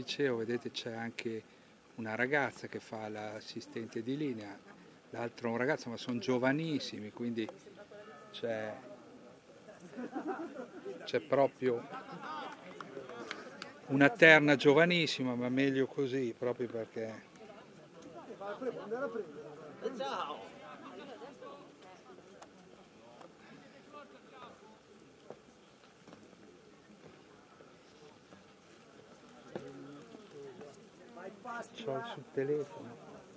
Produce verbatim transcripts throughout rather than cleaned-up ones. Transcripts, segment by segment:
dicevo, vedete c'è anche una ragazza che fa l'assistente di linea, l'altro un ragazzo, ma sono giovanissimi, quindi c'è, c'è proprio una terna giovanissima, ma meglio così, proprio perché... Ciao! C'ho sul telefono.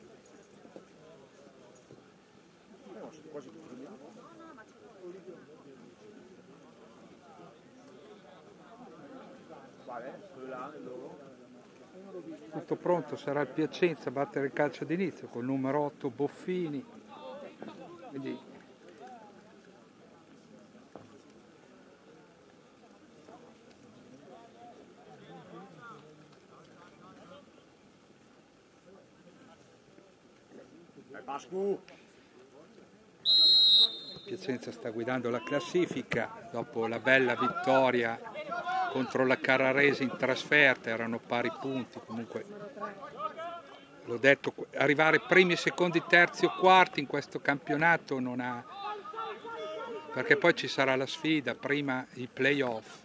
Tutto pronto, sarà il Piacenza a battere il calcio d'inizio col numero otto Boffini. Quindi Piacenza sta guidando la classifica dopo la bella vittoria contro la Carrarese in trasferta, erano pari punti, comunque l'ho detto, arrivare primi, secondi, terzi o quarti in questo campionato non ha, perché poi ci sarà la sfida, prima i playoff,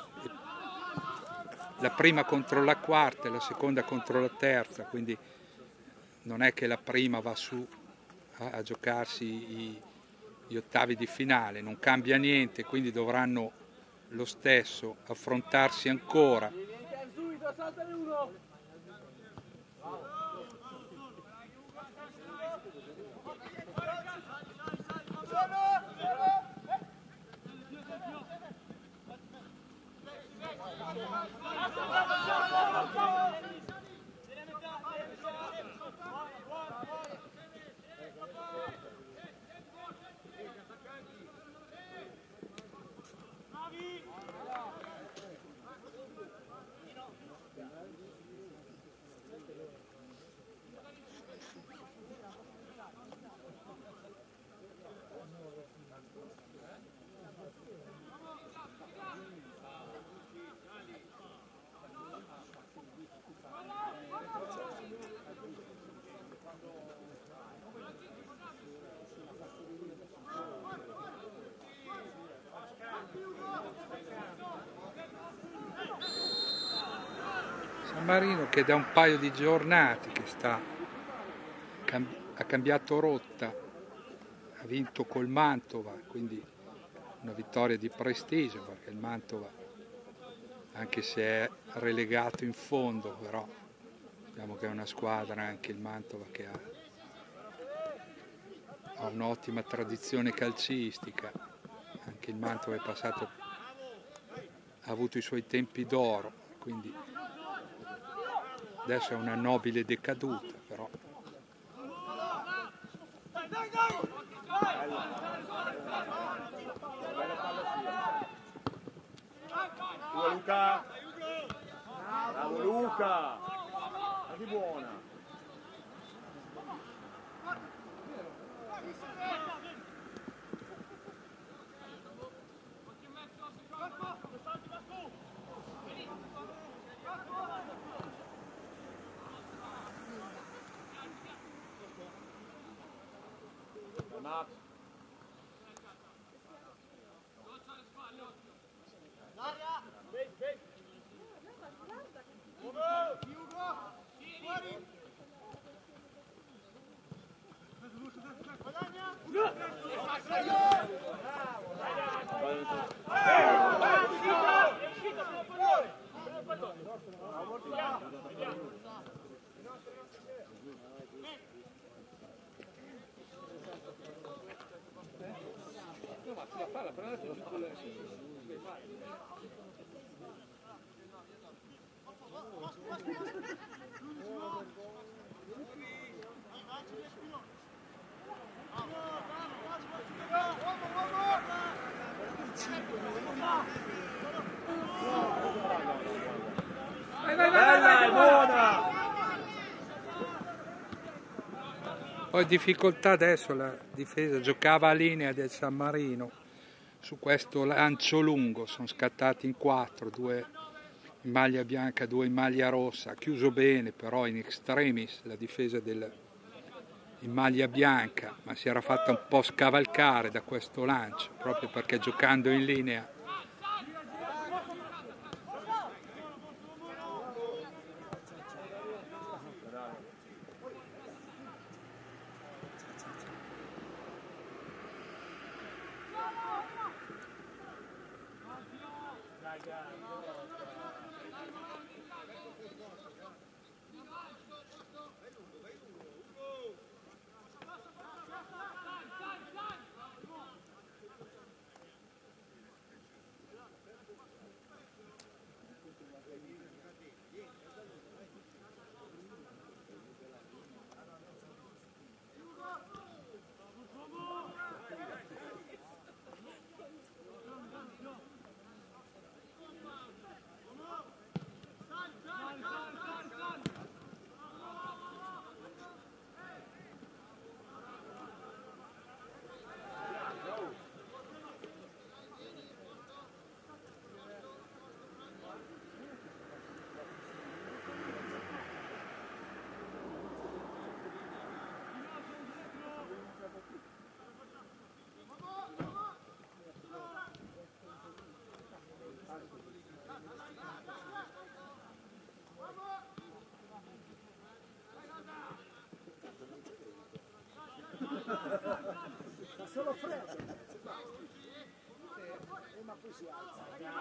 la prima contro la quarta e la seconda contro la terza, quindi non è che la prima va su a, a giocarsi i, gli ottavi di finale, non cambia niente, quindi dovranno lo stesso affrontarsi ancora. San Marino che da un paio di giornate che sta, ha cambiato rotta, ha vinto col Mantova, quindi una vittoria di prestigio, perché il Mantova, anche se è relegato in fondo, però diciamo che è una squadra anche il Mantova che ha, ha un'ottima tradizione calcistica, anche il Mantova è passato, ha avuto i suoi tempi d'oro, quindi adesso è una nobile decaduta, però. Bravo Luca! Bravo Luca! Ma che buona! Fermato! Bella, è buona! Poi difficoltà adesso la difesa, giocava a linea del San Marino su questo lancio lungo, sono scattati in quattro, due in maglia bianca, due in maglia rossa, ha chiuso bene però in extremis la difesa del, in maglia bianca, ma si era fatta un po' scavalcare da questo lancio, proprio perché giocando in linea solo freddo, ma poi si alza.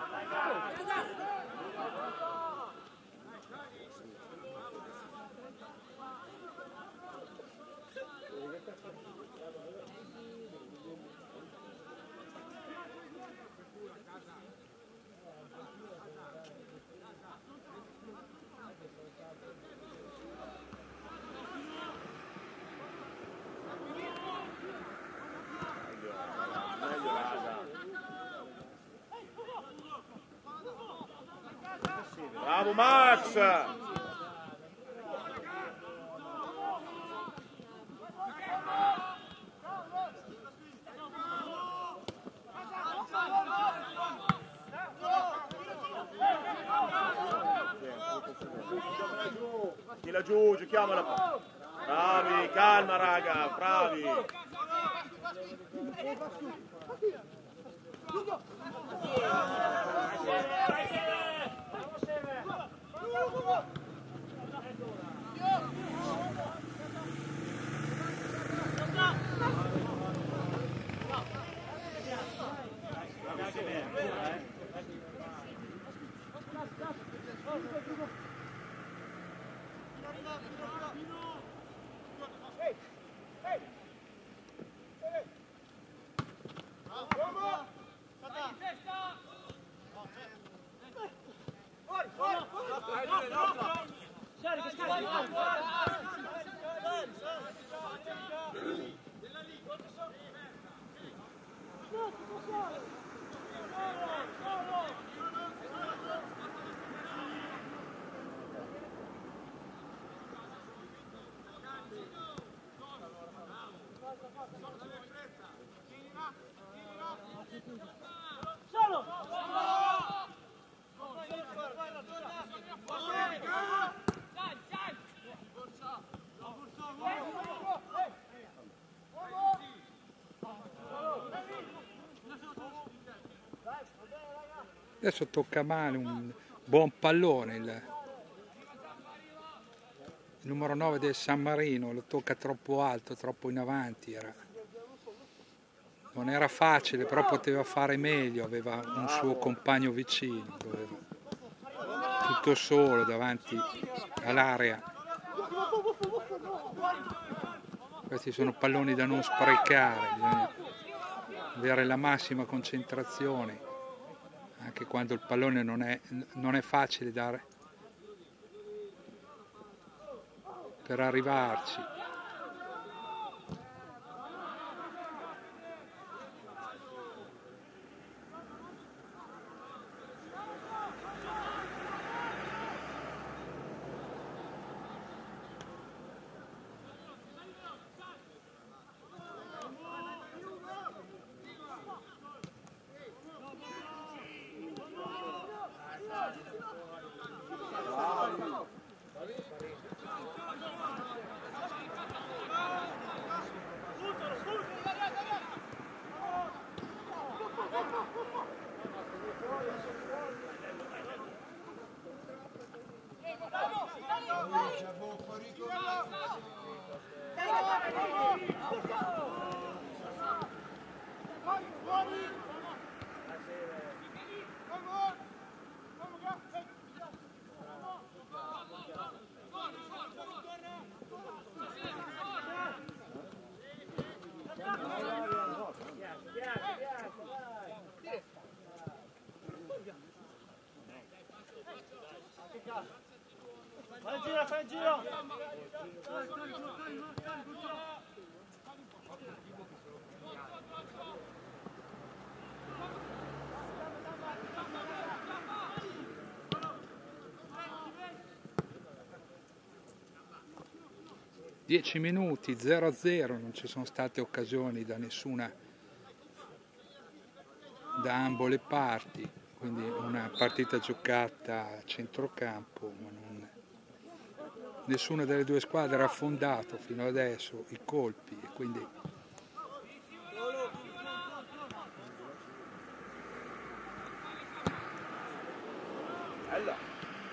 Bravo Max! Tira giù, giochiamola. Bravi, calma raga, bravi. Adesso tocca male, un buon pallone, il, il numero nove del San Marino, lo tocca troppo alto, troppo in avanti, era, non era facile, però poteva fare meglio, aveva un suo compagno vicino, doveva, tutto solo davanti all'area. Questi sono palloni da non sprecare, bisogna avere la massima concentrazione. Anche quando il pallone non è, non è facile dare per arrivarci. dieci minuti, zero a zero, non ci sono state occasioni da nessuna, da ambo le parti, quindi una partita giocata a centrocampo, ma non, nessuna delle due squadre ha affondato fino adesso i colpi e quindi bella.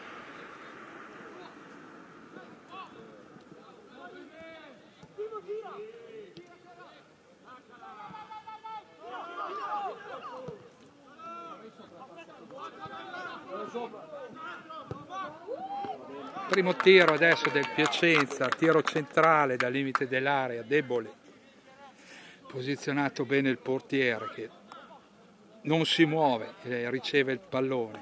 primo tiro adesso del Piacenza, tiro centrale dal limite dell'area, debole, posizionato bene il portiere che non si muove e riceve il pallone.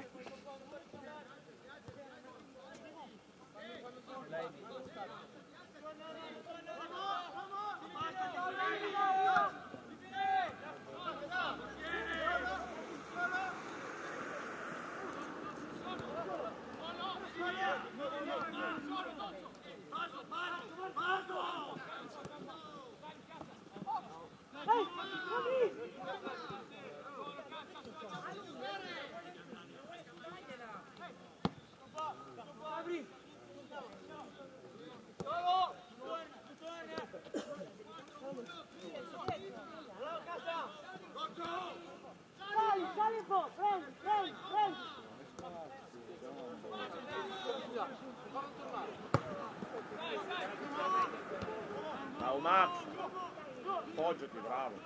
Bravo Max, appoggiati, bravo.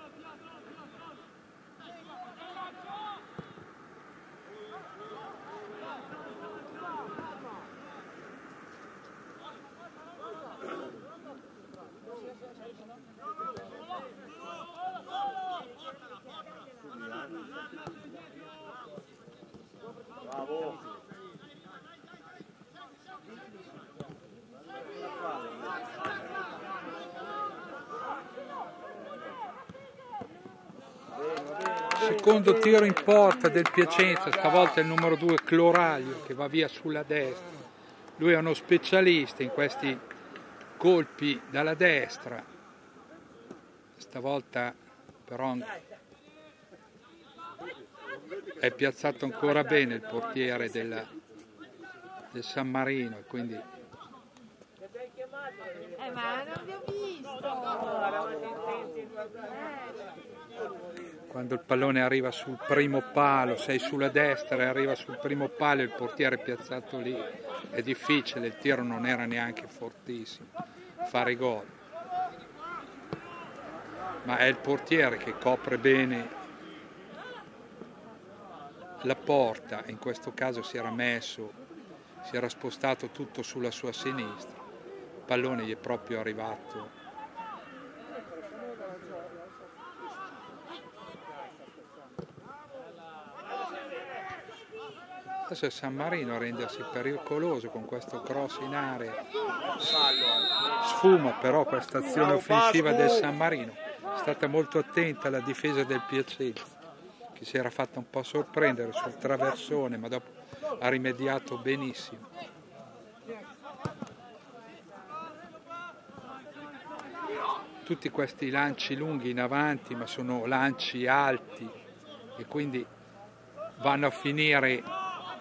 Bravo. Secondo tiro in porta del Piacenza, stavolta il numero due Cloraglio che va via sulla destra. Lui è uno specialista in questi colpi dalla destra. Stavolta però è piazzato ancora bene il portiere del, del San Marino e quindi Eh, ma non vi ho visto! quando il pallone arriva sul primo palo, sei sulla destra e arriva sul primo palo e il portiere è piazzato lì, è difficile, il tiro non era neanche fortissimo, fare gol. Ma è il portiere che copre bene la porta, in questo caso si era messo, si era spostato tutto sulla sua sinistra, il pallone gli è proprio arrivato. Adesso è San Marino a rendersi pericoloso con questo cross in area, sfuma però questa azione offensiva del San Marino, è stata molto attenta alla difesa del Piacenza che si era fatta un po' sorprendere sul traversone ma dopo ha rimediato benissimo. Tutti questi lanci lunghi in avanti ma sono lanci alti e quindi vanno a finire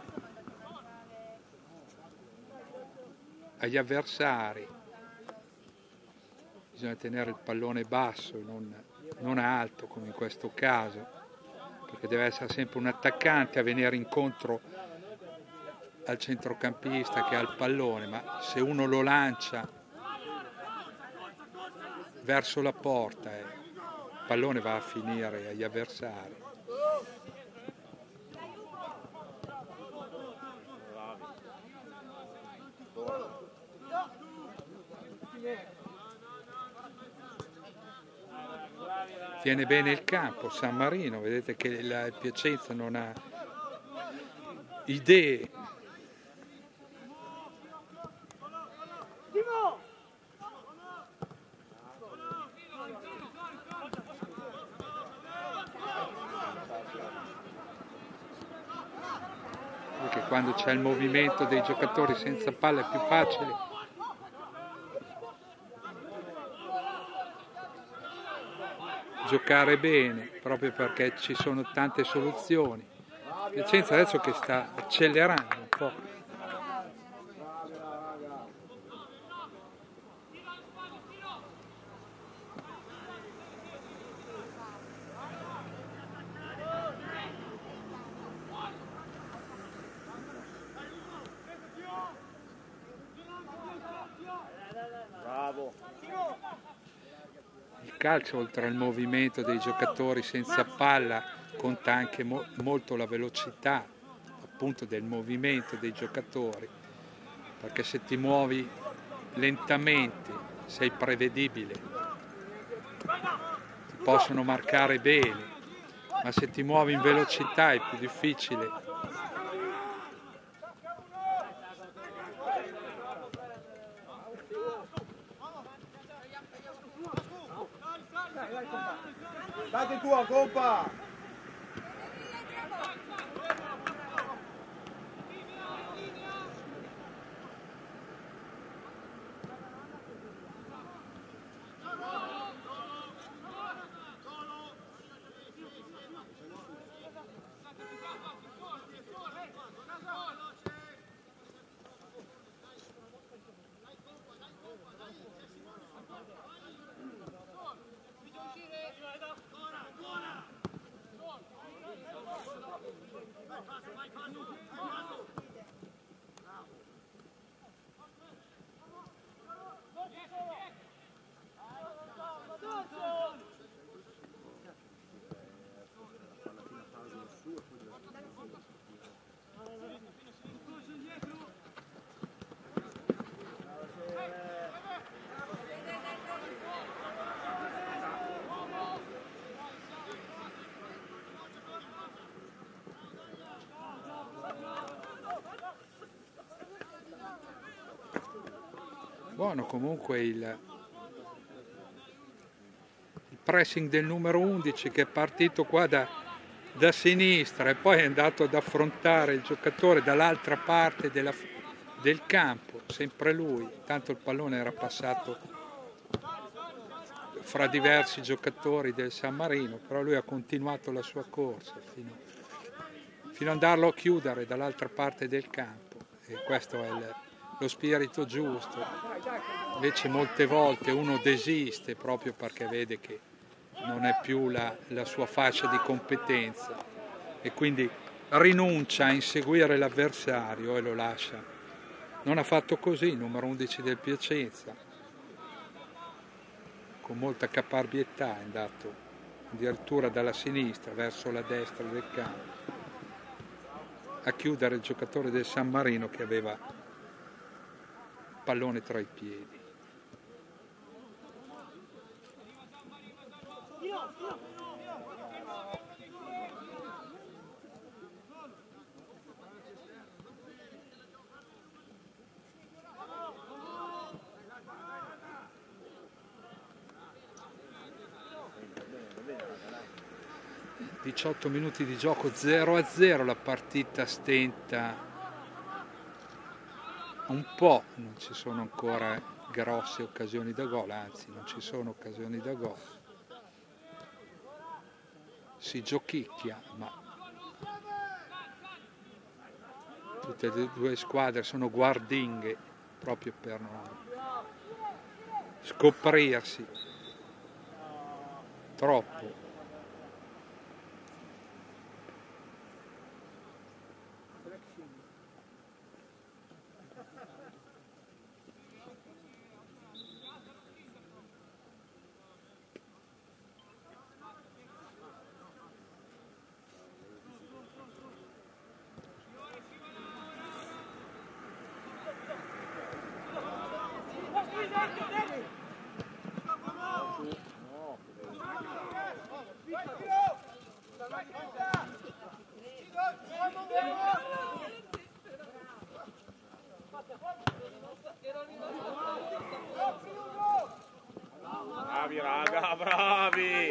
agli avversari. Bisogna tenere il pallone basso e non, non alto come in questo caso, perché deve essere sempre un attaccante a venire incontro al centrocampista che ha il pallone, ma se uno lo lancia verso la porta eh, il pallone va a finire agli avversari. Tiene bene il campo San Marino, vedete che la, il Piacenza non ha idee. Perché quando c'è il movimento dei giocatori senza palla è più facile giocare bene, proprio perché ci sono tante soluzioni. Piacenza adesso che sta accelerando un po'. Bravo. Il calcio, oltre al movimento dei giocatori senza palla, conta anche mo- molto la velocità appunto del movimento dei giocatori, perché se ti muovi lentamente sei prevedibile, ti possono marcare bene, ma se ti muovi in velocità è più difficile. Date tua, compa! Buono comunque il, il pressing del numero undici che è partito qua da, da sinistra e poi è andato ad affrontare il giocatore dall'altra parte della, del campo, sempre lui, tanto il pallone era passato fra diversi giocatori del San Marino, però lui ha continuato la sua corsa fino, fino ad andarlo a chiudere dall'altra parte del campo, e questo è il, lo spirito giusto. Invece molte volte uno desiste proprio perché vede che non è più la, la sua fascia di competenza e quindi rinuncia a inseguire l'avversario e lo lascia. Non ha fatto così il numero undici del Piacenza, con molta caparbietà è andato addirittura dalla sinistra verso la destra del campo a chiudere il giocatore del San Marino che aveva pallone tra i piedi. diciotto minuti di gioco, zero a zero, la partita stenta un po', non ci sono ancora grosse occasioni da gol, anzi non ci sono occasioni da gol. Si giochicchia, ma tutte e due le squadre sono guardinghe proprio per non scoprirsi troppo. Bravi raga, bravi!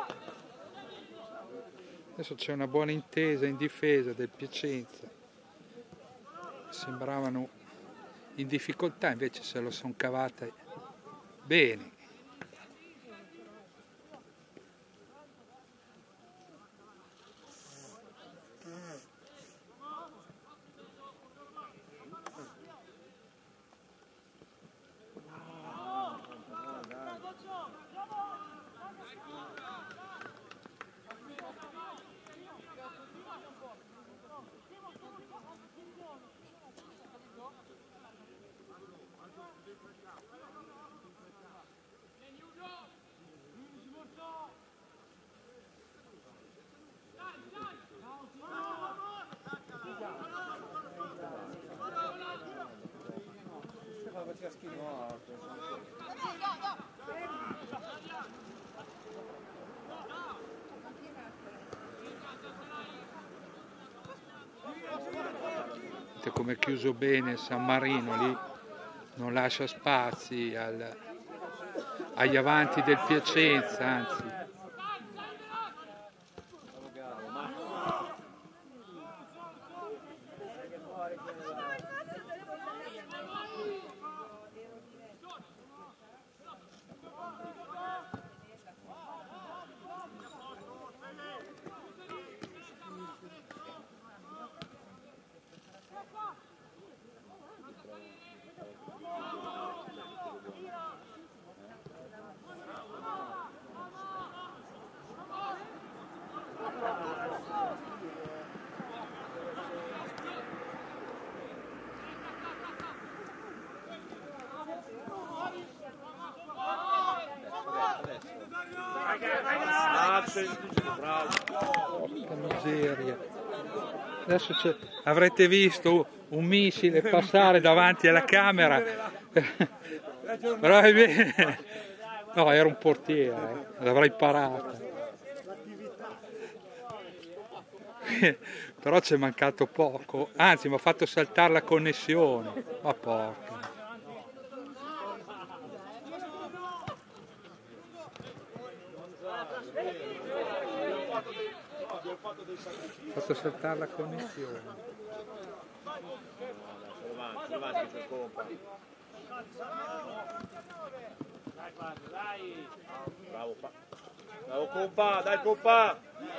Adesso c'è una buona intesa in difesa del Piacenza, sembravano in difficoltà, invece se lo sono cavate bene. vedete come è chiuso bene il San Marino lì, non lascia spazi al, agli avanti del Piacenza, anzi. Porca miseria. Adesso avrete visto un missile passare davanti alla camera. Però è bene. No, era un portiere, eh. L'avrei parata. Però ci è mancato poco, anzi mi ha fatto saltare la connessione. Ma porca. Ha fatto saltare la connessione. Bravo, bravo compa, dai compa!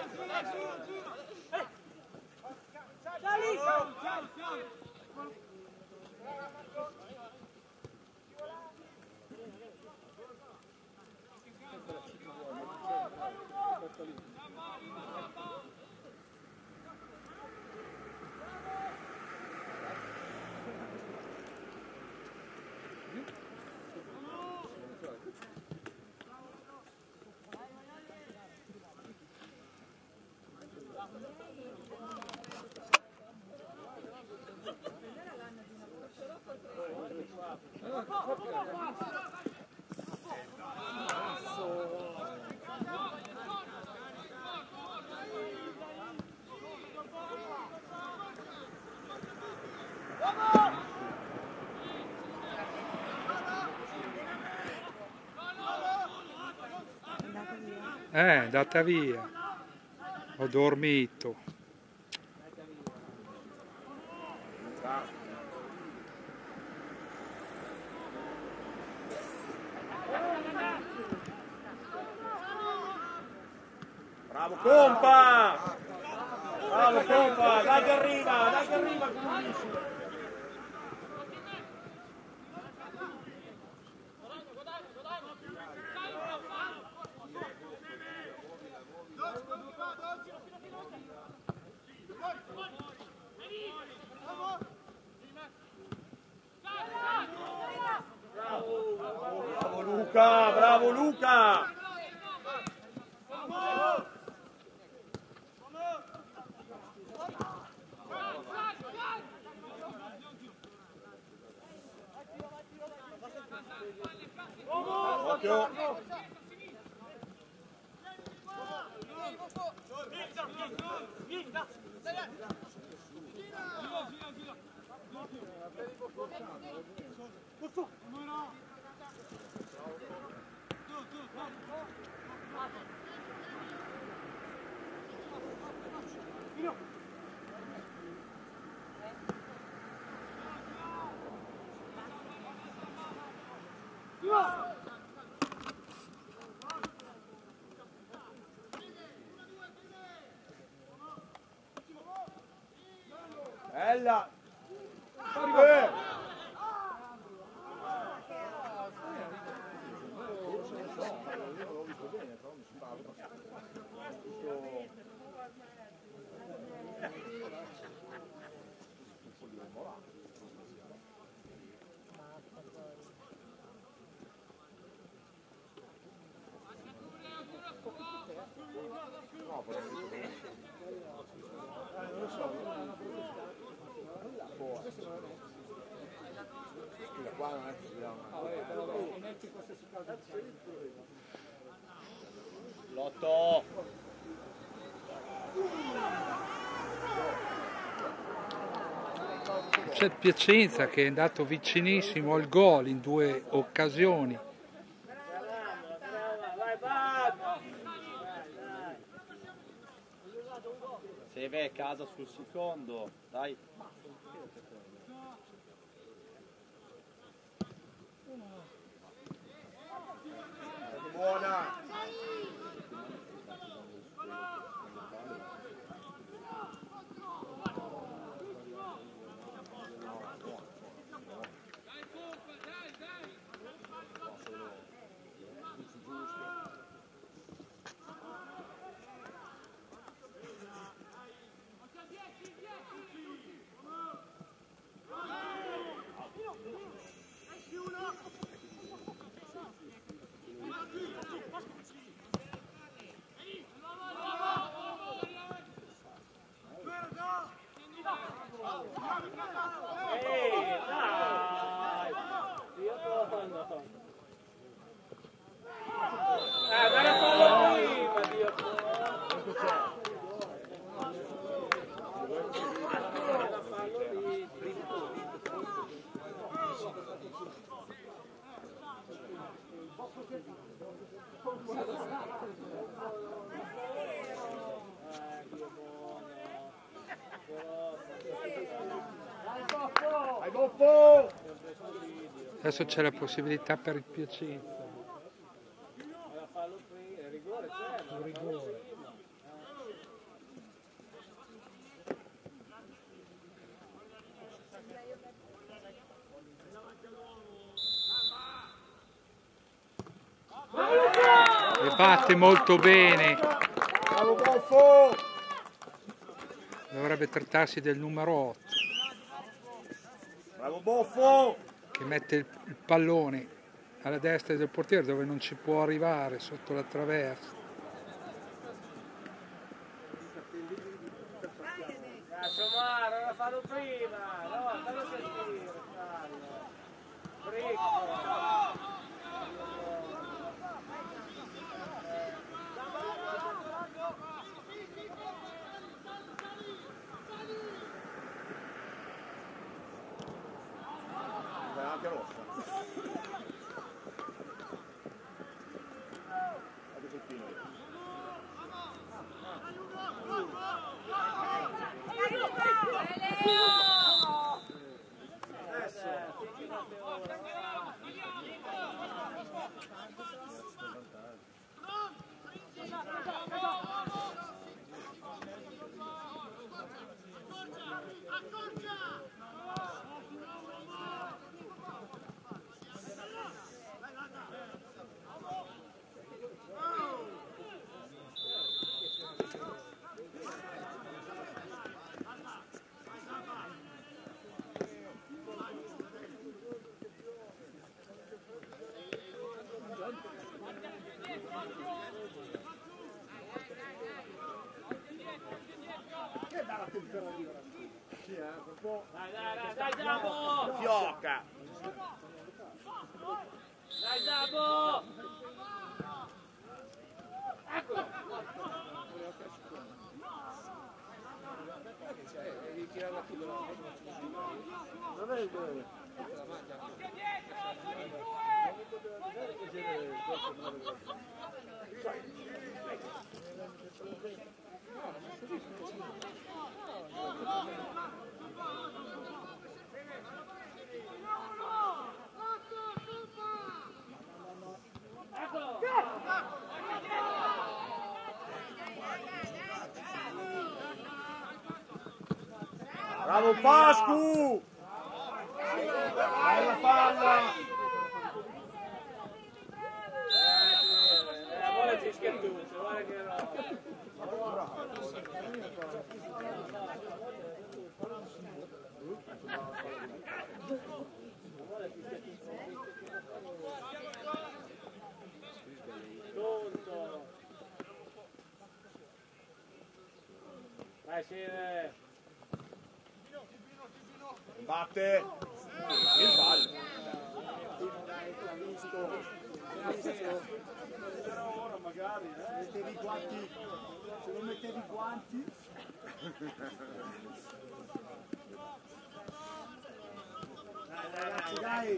Eh, è andata via. Ho dormito. Bravo compa! Bravo compa! Dai che arriva! Dai che arriva! Bravo Luca! Bravo Luca! Occhio! Bella! Eh. Lotto! c'è il Piacenza che è andato vicinissimo al gol in due occasioni. Se vai a casa sul secondo, dai. Buona. Adesso c'è la possibilità per il Piacenza. Un rigore. E batte molto bene. Dovrebbe trattarsi del numero otto. Bravo Boffo! Che mette il, il pallone alla destra del portiere dove non ci può arrivare sotto la traversa. Somaro, non fallo prima! No, fallo sentire, fallo! Bricco! Anche rossa. Dai, dai, dai, Zabo! Fioca! Dai, Zabo! Eccolo! Non è il due! Bravo Pascu! Bella palla! La bolla ci schiattuccia, guarda che roba! Vai Sire! Batte! Il fallo! Ora magari, eh? Mettevi i guanti, se non mettevi i guanti... Ragazzi, dai!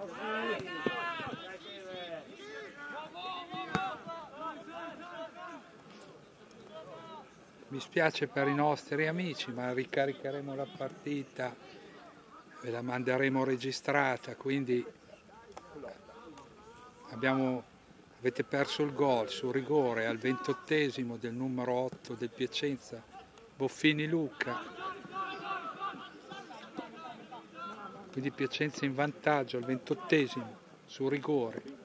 Mi spiace per i nostri amici, ma ricaricheremo la partita e la manderemo registrata, quindi abbiamo, avete perso il gol sul rigore al ventottesimo del numero otto del Piacenza, Boffini Luca. Quindi Piacenza in vantaggio al ventottesimo sul rigore.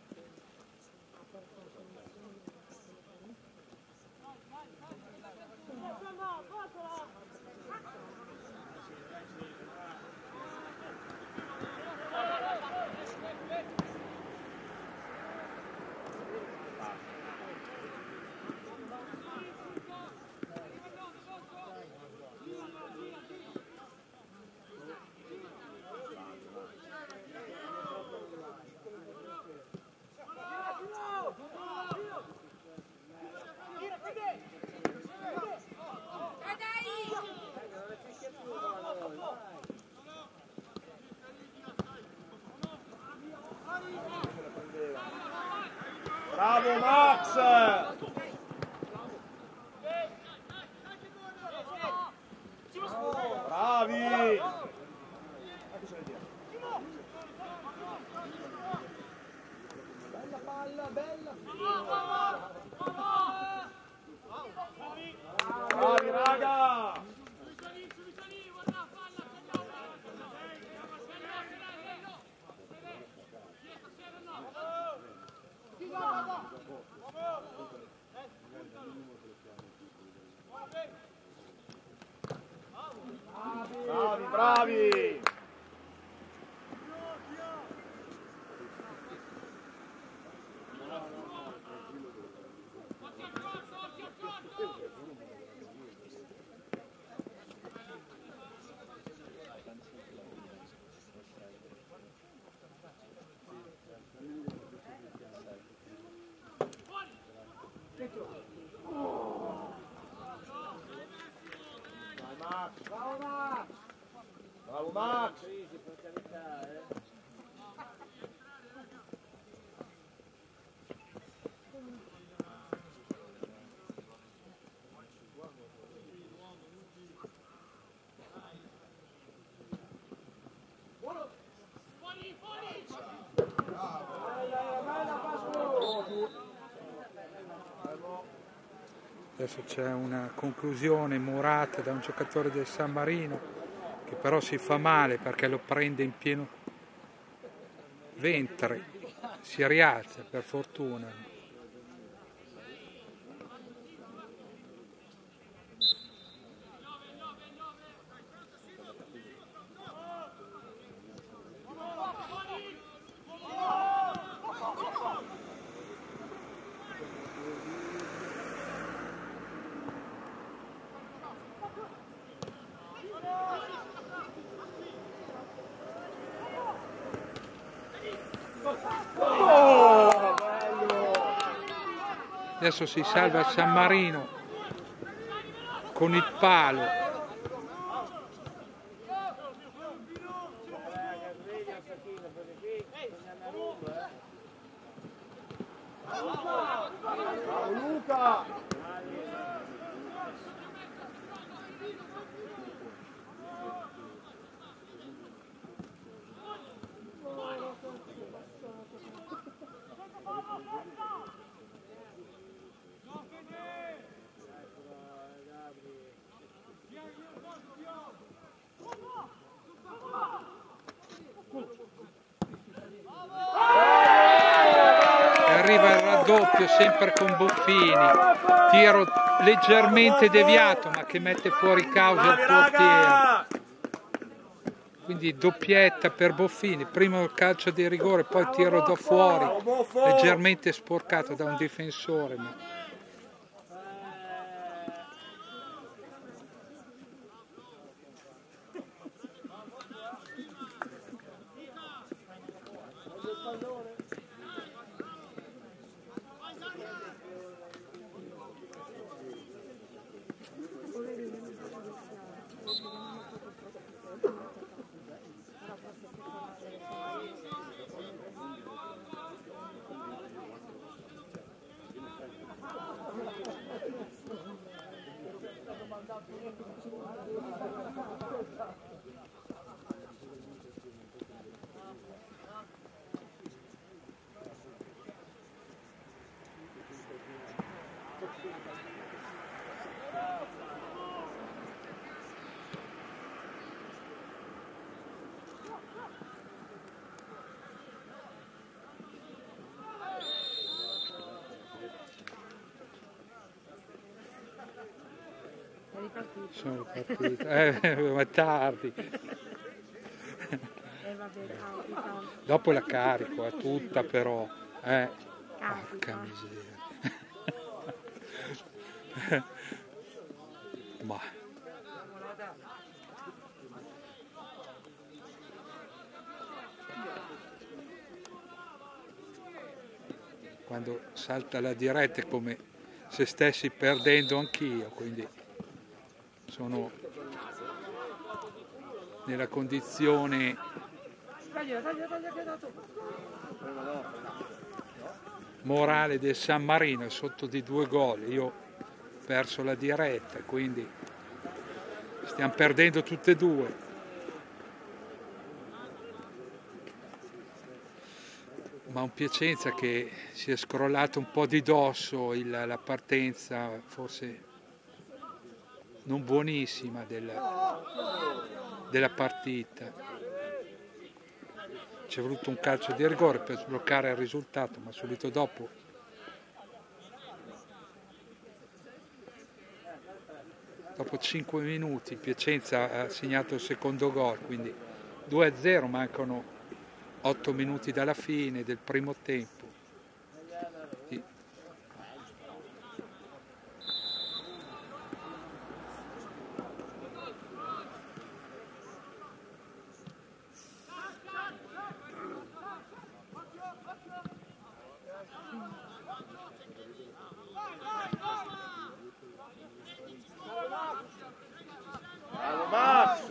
Bravo Max! Bravi! Bella palla, bella. Bravi raga! Bravi, bravi! Bravo Max. Bravo Max! Adesso c'è una conclusione murata da un giocatore del San Marino che però si fa male perché lo prende in pieno ventre, si rialza per fortuna. Oh, bello! Adesso si salva il San Marino con il palo. Bravo Luca! Arriva il raddoppio sempre con Boffini, tiro leggermente deviato ma che mette fuori causa il portiere, quindi doppietta per Boffini, prima il calcio di rigore, poi il tiro da fuori leggermente sporcato da un difensore. Ma... Sono partito, eh, ma è tardi. Eh vabbè, capita. Dopo la carico, è tutta però, eh. Capita. Porca miseria. Ma quando salta la diretta è come se stessi perdendo anch'io, quindi sono nella condizione morale del San Marino, è sotto di due gol, io ho perso la diretta, quindi stiamo perdendo tutte e due. Ma un Piacenza che si è scrollato un po' di dosso il, la partenza, forse non buonissima della, della partita. C'è voluto un calcio di rigore per sbloccare il risultato, ma subito dopo dopo cinque minuti Piacenza ha segnato il secondo gol, quindi due a zero, mancano otto minuti dalla fine del primo tempo. Sì. Bravo Max!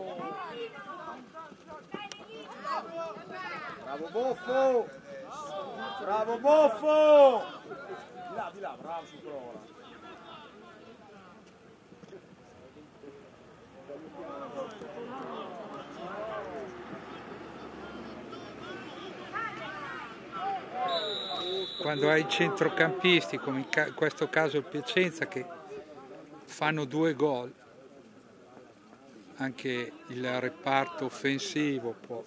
Bravo Boffo! Bravo Boffo! Di là, di là, bravo su prova. Quando hai centrocampisti, come in questo caso il Piacenza, che fanno due gol, anche il reparto offensivo può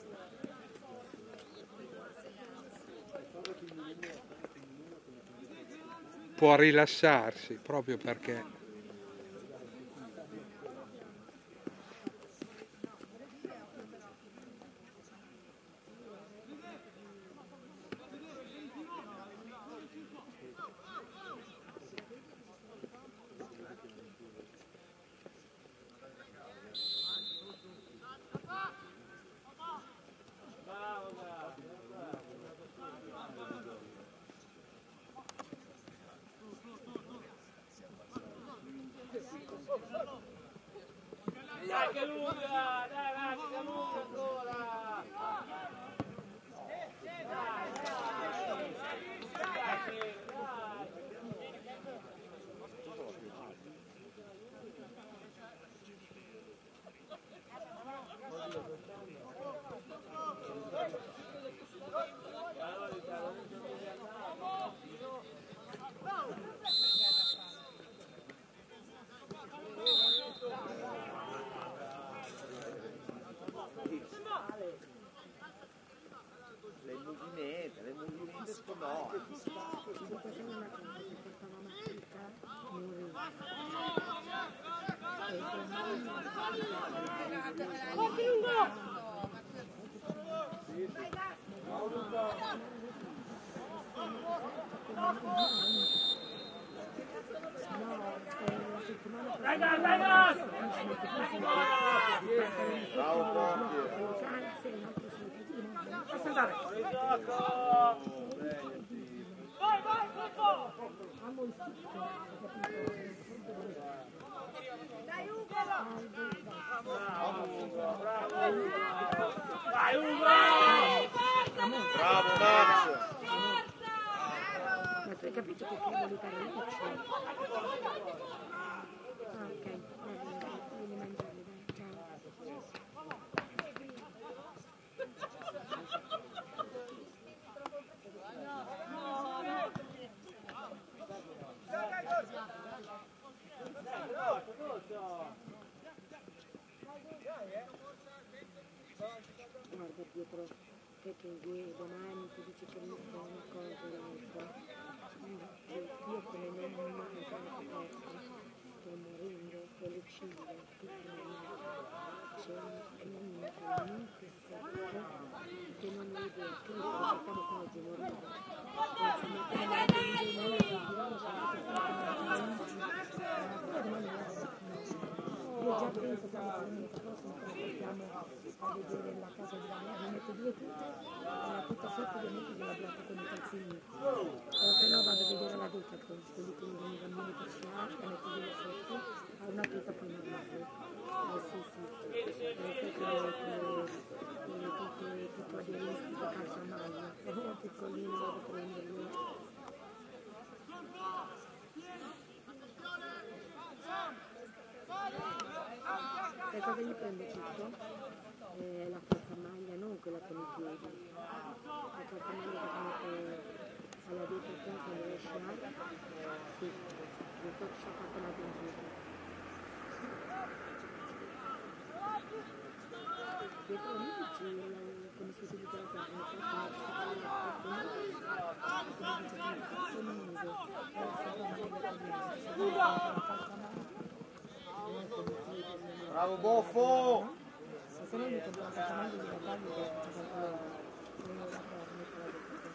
può rilassarsi, proprio perché Dai che lunga, dai ragazzi, che lunga ancora! Le movimenti, le movimenti no. Dai, dai, dai, dai! Bravo, vai, vai, dai Ugo! Dai Ugo! Bravo Max! Ma tu hai capito che credo di fare il c'è? Ah, ok. l'altro, sai che domani ti dice che mi fa una cosa l'altro. Io come non ho mai stato aperto, sto morendo con le ciglia, tutte le mani. C'è un clima talmente secco che non ho idea, che io aspettavo che oggi morivo. Penso che non è che mi viene io, che dirò, sono tutte io già penso che la domenica prossima che la portiamo a vedere la casa di lavoro, mi metto due tute, eh, tutta sotto ovviamente gliela blocco con i calzini, eh, se no vado a vedere la Decathlon, quelli che mi vengono i bambini per sciare, la metto due sotto, a una tuta più normale, eh sì sì, eh, sai che le tutte tipo aderenti tipo calcio a maglia, piccolino vado a prenderli. Sai cosa gli prende tutto? Eh, la calzamaglia, non quella con i piedi. La calzamaglia che si mette alla dieta quando deve sciare. Sì, il top sciacquato la dentro. Dietro a me dici come si utilizza la carne, poi si mette sotto la carne, come dice che è tutto nudo. Bravo Boffo! Se no mi compro la calzamaglia di la carne che faccio con loro. Non la carne per la decisione.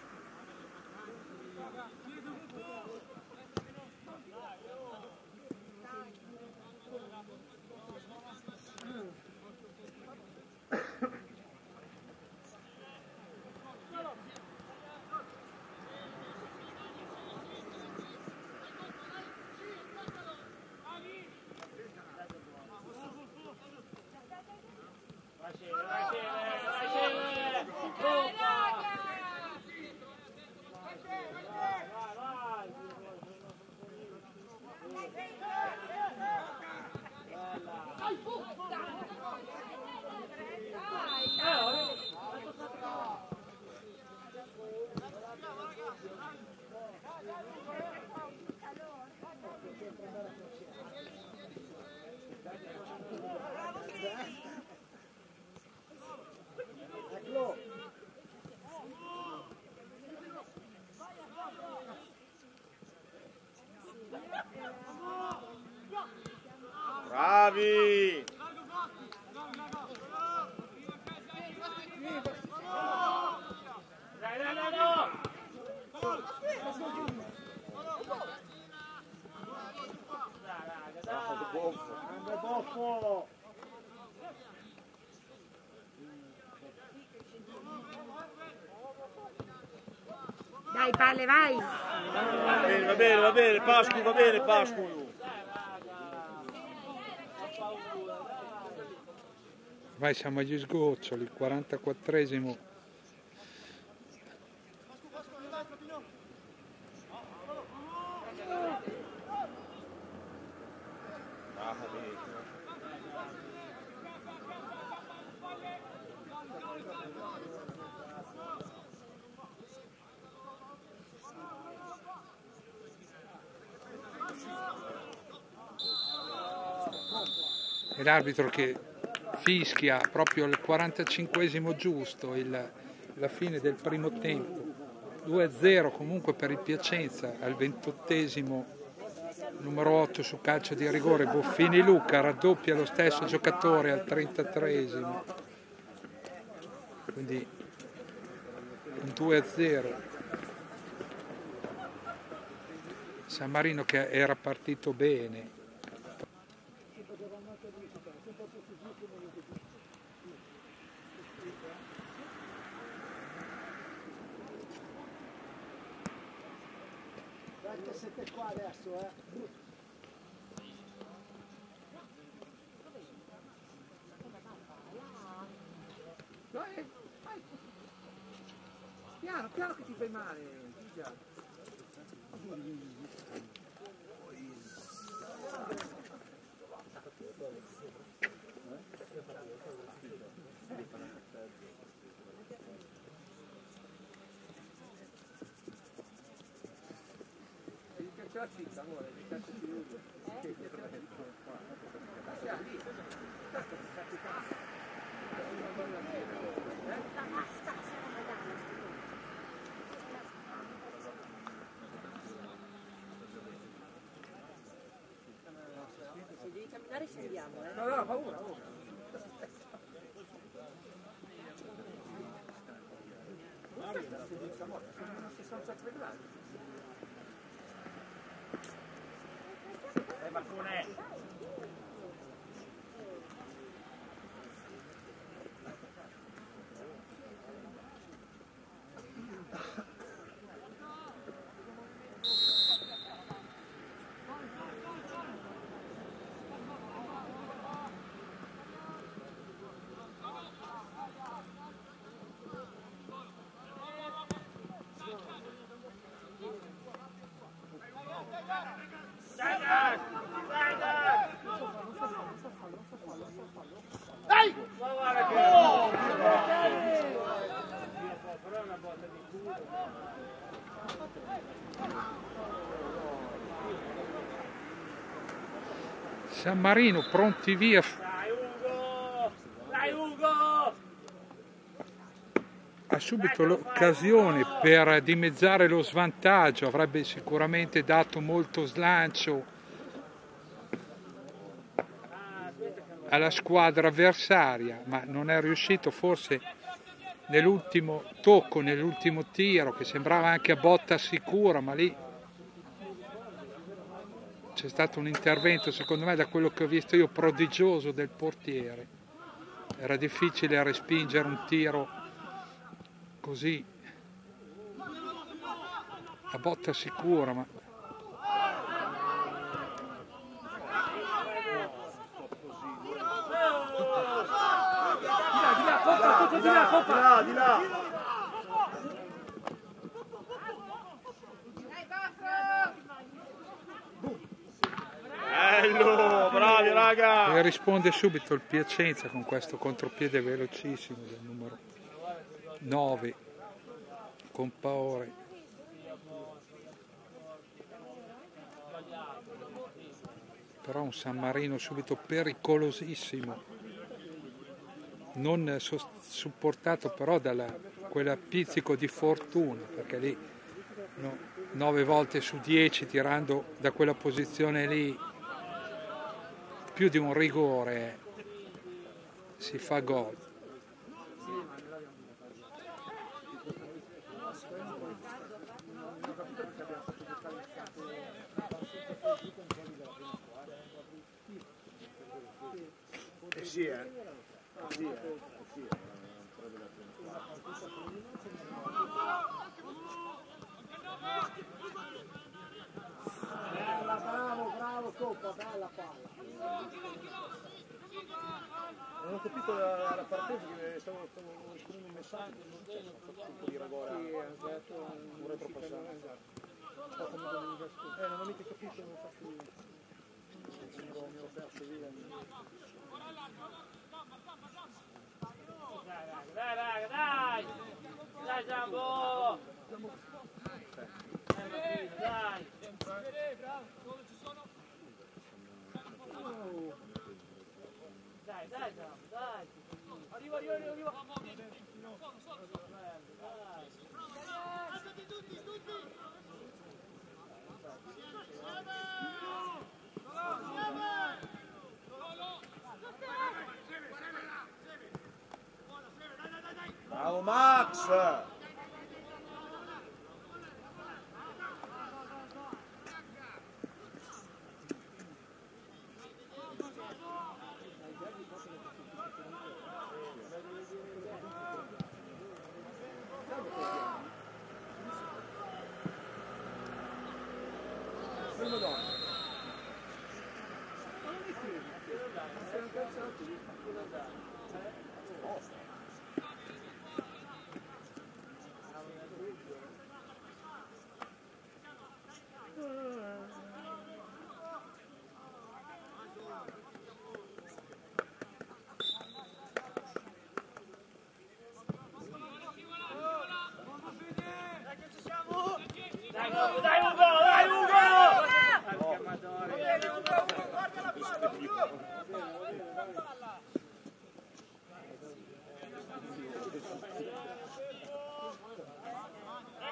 Bravi! Dai, dai, dai, no! Bravo Boffo! Grande Boffo! Dai palle, vai! Va bene, va bene, va bene, Pascu, va bene, Pascu! Ormai siamo agli sgoccioli, il quarantaquattresimo. E l'arbitro che fischia proprio al quarantacinquesimo giusto il, la fine del primo tempo, due a zero comunque per il Piacenza. Al ventottesimo numero otto su calcio di rigore Boffini Luca raddoppia lo stesso giocatore al trentatreesimo, quindi un due a zero. San Marino che era partito bene. Siete qua adesso, eh? Dai, vai. Piano, piano che ti fai male, Gigia. La zitta, amore, di cazzo ti uso. Che ti la zitta? Lascia lì. Tanto ti cazzo. Una bella camminare scendiamo, eh. No, no, paura, paura. sessantatré gradi. Eh, Marcone! Dai! Oh! Però è una botta di culo. San Marino pronti via. Dai Ugo! Dai Ugo! Ha subito l'occasione per dimezzare lo svantaggio, avrebbe sicuramente dato molto slancio alla squadra avversaria, ma non è riuscito, forse nell'ultimo tocco, nell'ultimo tiro, che sembrava anche a botta sicura, ma lì c'è stato un intervento, secondo me, da quello che ho visto io, prodigioso del portiere. Era difficile respingere un tiro così a botta sicura, ma Di là, coppa, tutto di là, coppa! Di là, di là! Bello, bravi raga! e risponde subito il Piacenza con questo contropiede velocissimo del numero nove con Paore. Però un San Marino subito pericolosissimo, non supportato però da quel pizzico di fortuna, perché lì no, nove volte su dieci tirando da quella posizione lì più di un rigore si fa gol. Eh sì, eh. Sì, eh. Sì, eh. Bella, bravo, bravo, coppa, bella palla. Non ho capito la, la partenza, che stavo, stavo rispondendo un messaggio, non c'è un di Ragora. Sì, ha sbagliato un retropassaggio. Esatto. Eh, non ho mica capito, infatti mi ero, mi ero perso via. Dai, dai, dai, dai! Dai, Giambo! Dai! Dai, dai, Giambo, dai! Arriva, arriva, arriva! Bravo Max! Dai Ugo, dai Ugo!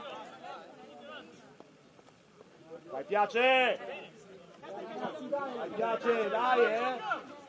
Vai, piace! Vai, piace, dai, eh!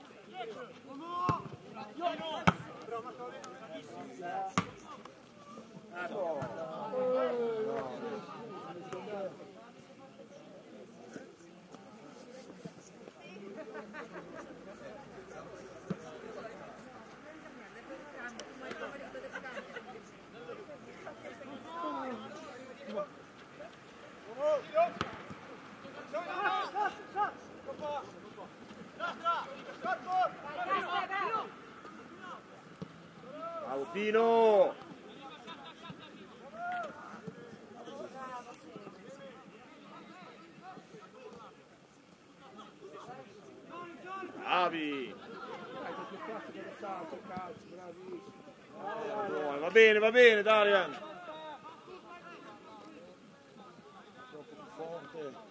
Bravo Pino! Bravi! Eh, va bene, va bene, Darian! Troppo più forte!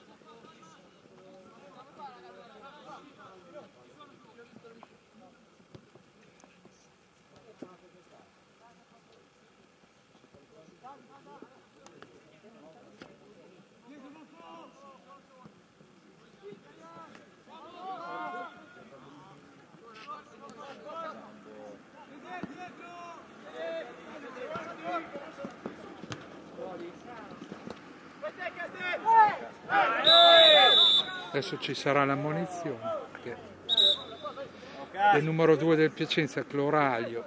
Adesso ci sarà l'ammonizione perché il numero due del Piacenza, Cloraglio,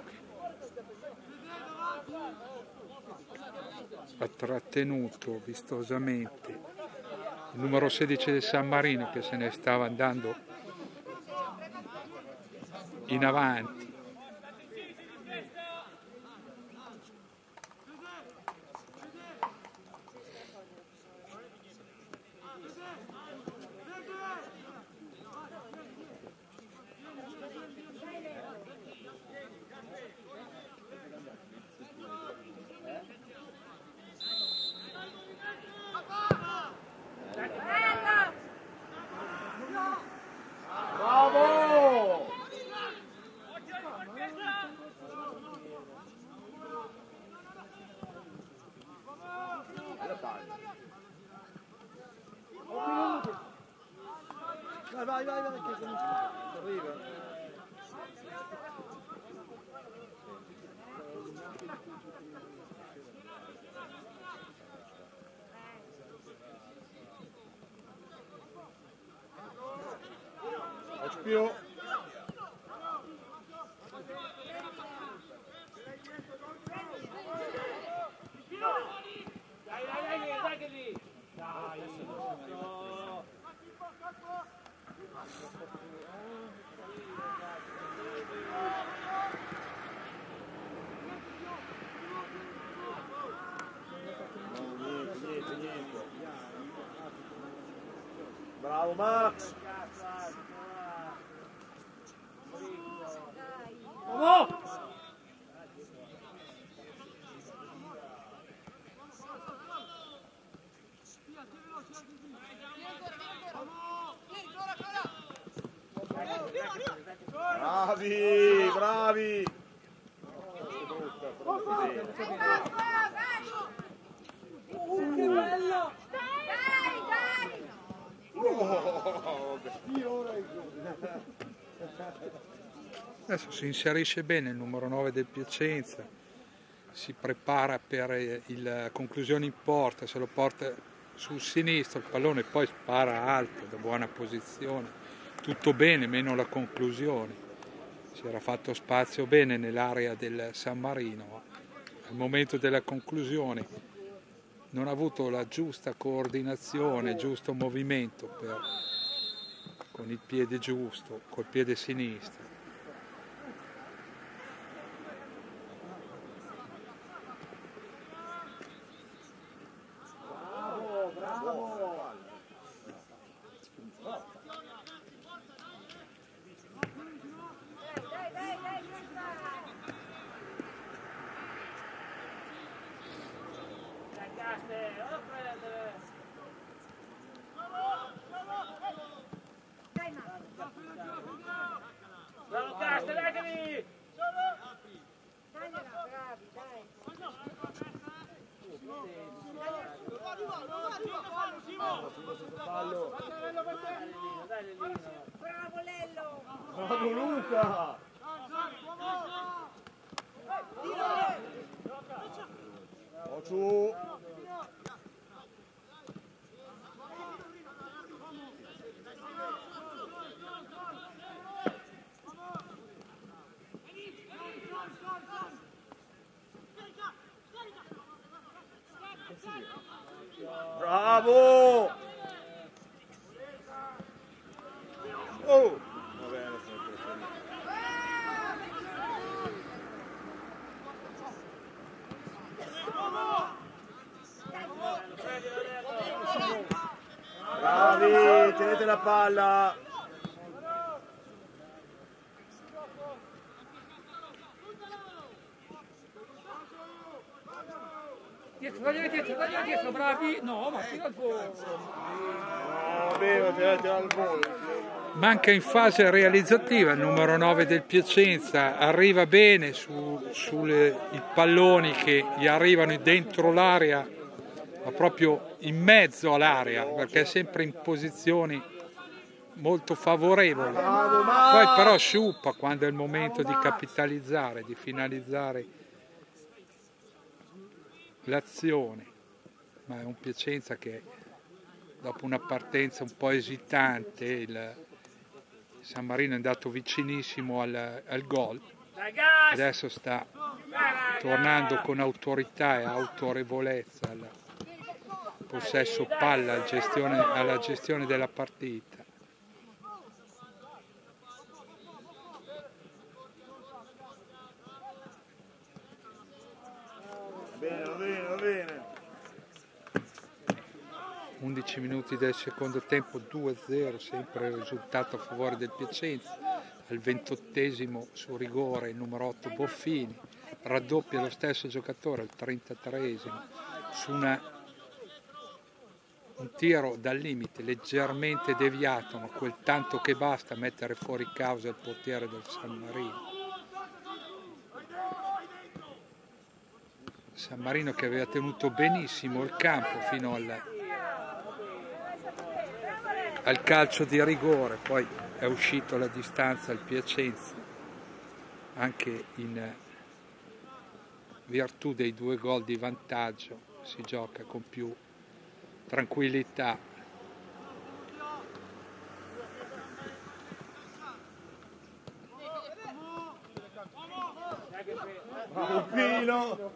ha trattenuto vistosamente il numero sedici del San Marino che se ne stava andando in avanti. Bravo! Vai, vai, vai, vai, che arriva. Più. Dai, dai, dai, dai che lì! Dai! Niente, niente, niente. Bravo Max! Bravo! Bravi, bravi! Che bello! Dai, dai! Adesso si inserisce bene il numero nove del Piacenza, si prepara per la conclusione in porta, se lo porta sul sinistro il pallone, poi spara alto da buona posizione, tutto bene meno la conclusione. Si era fatto spazio bene nell'area del San Marino, ma al momento della conclusione non ha avuto la giusta coordinazione, il giusto movimento per, con il piede giusto, col piede sinistro. Bravo, bravo! Dai, dai, dai, giusta! Dai, Caste, ora prendere! Dai, Marco! Bravo Caste, dai che lì! Dagliela, bravi, dai! Fallo. Bravo Lello! Bravo Luca! Oh, giù! Bravo! Oh! Va bene, bravi, tenete la palla! Dietro, tagliali dietro, tagliali dietro, bravi! No, ma tira il volo! No, bene, tirate al volo. Manca in fase realizzativa il numero nove del Piacenza, arriva bene su, sui palloni che gli arrivano dentro l'area, ma proprio in mezzo all'area, perché è sempre in posizioni molto favorevoli. Poi però sciuppa quando è il momento di capitalizzare, di finalizzare l'azione, ma è un Piacenza che dopo una partenza un po' esitante, il San Marino è andato vicinissimo al, al gol, adesso sta tornando con autorità e autorevolezza al possesso palla, alla gestione, alla gestione della partita. Bene, va bene, va bene. undici minuti del secondo tempo, due a zero, sempre il risultato a favore del Piacenza. Al ventottesimo su rigore il numero otto Boffini, raddoppia lo stesso giocatore al trentatreesimo su una, un tiro dal limite leggermente deviato, ma quel tanto che basta a mettere fuori causa il portiere del San Marino. San Marino che aveva tenuto benissimo il campo fino al al calcio di rigore, poi è uscito alla distanza il Piacenza, anche in virtù dei due gol di vantaggio si gioca con più tranquillità. Bravo Pino!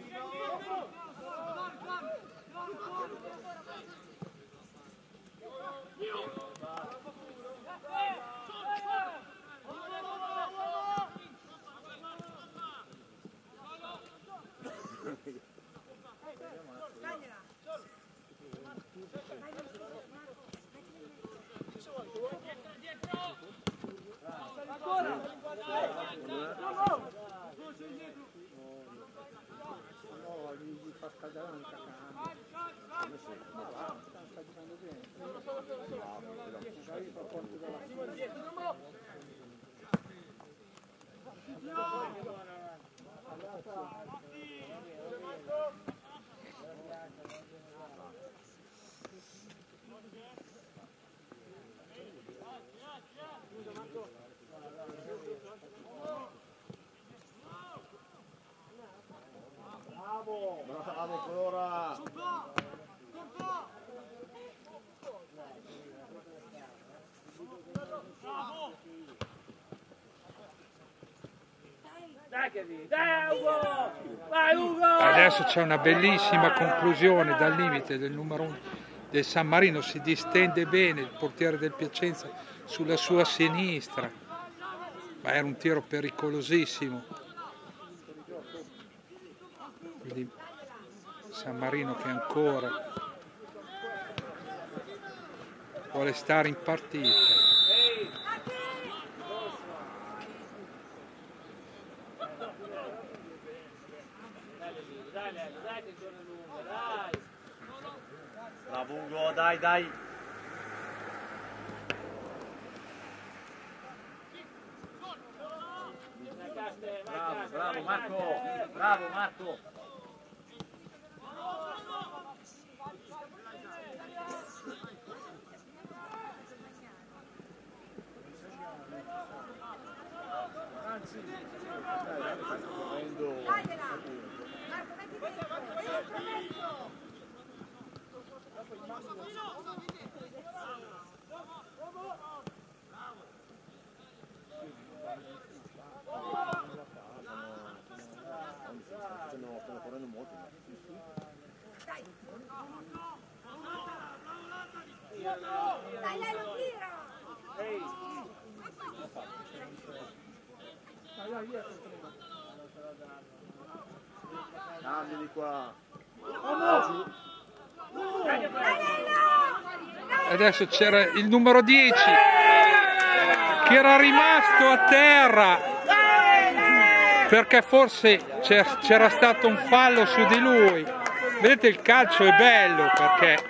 Bravo Flora! Adesso c'è una bellissima conclusione dal limite del numero uno del San Marino, si distende bene il portiere del Piacenza sulla sua sinistra, ma era un tiro pericolosissimo. Quindi San Marino che ancora vuole stare in partita. Bravo Ugo, dai, dai! Bravo, bravo Marco! Bravo Marco! Dammi di qua. Adesso c'era il numero dieci che era rimasto a terra perché forse c'era stato un fallo su di lui. Vedete, il calcio è bello perché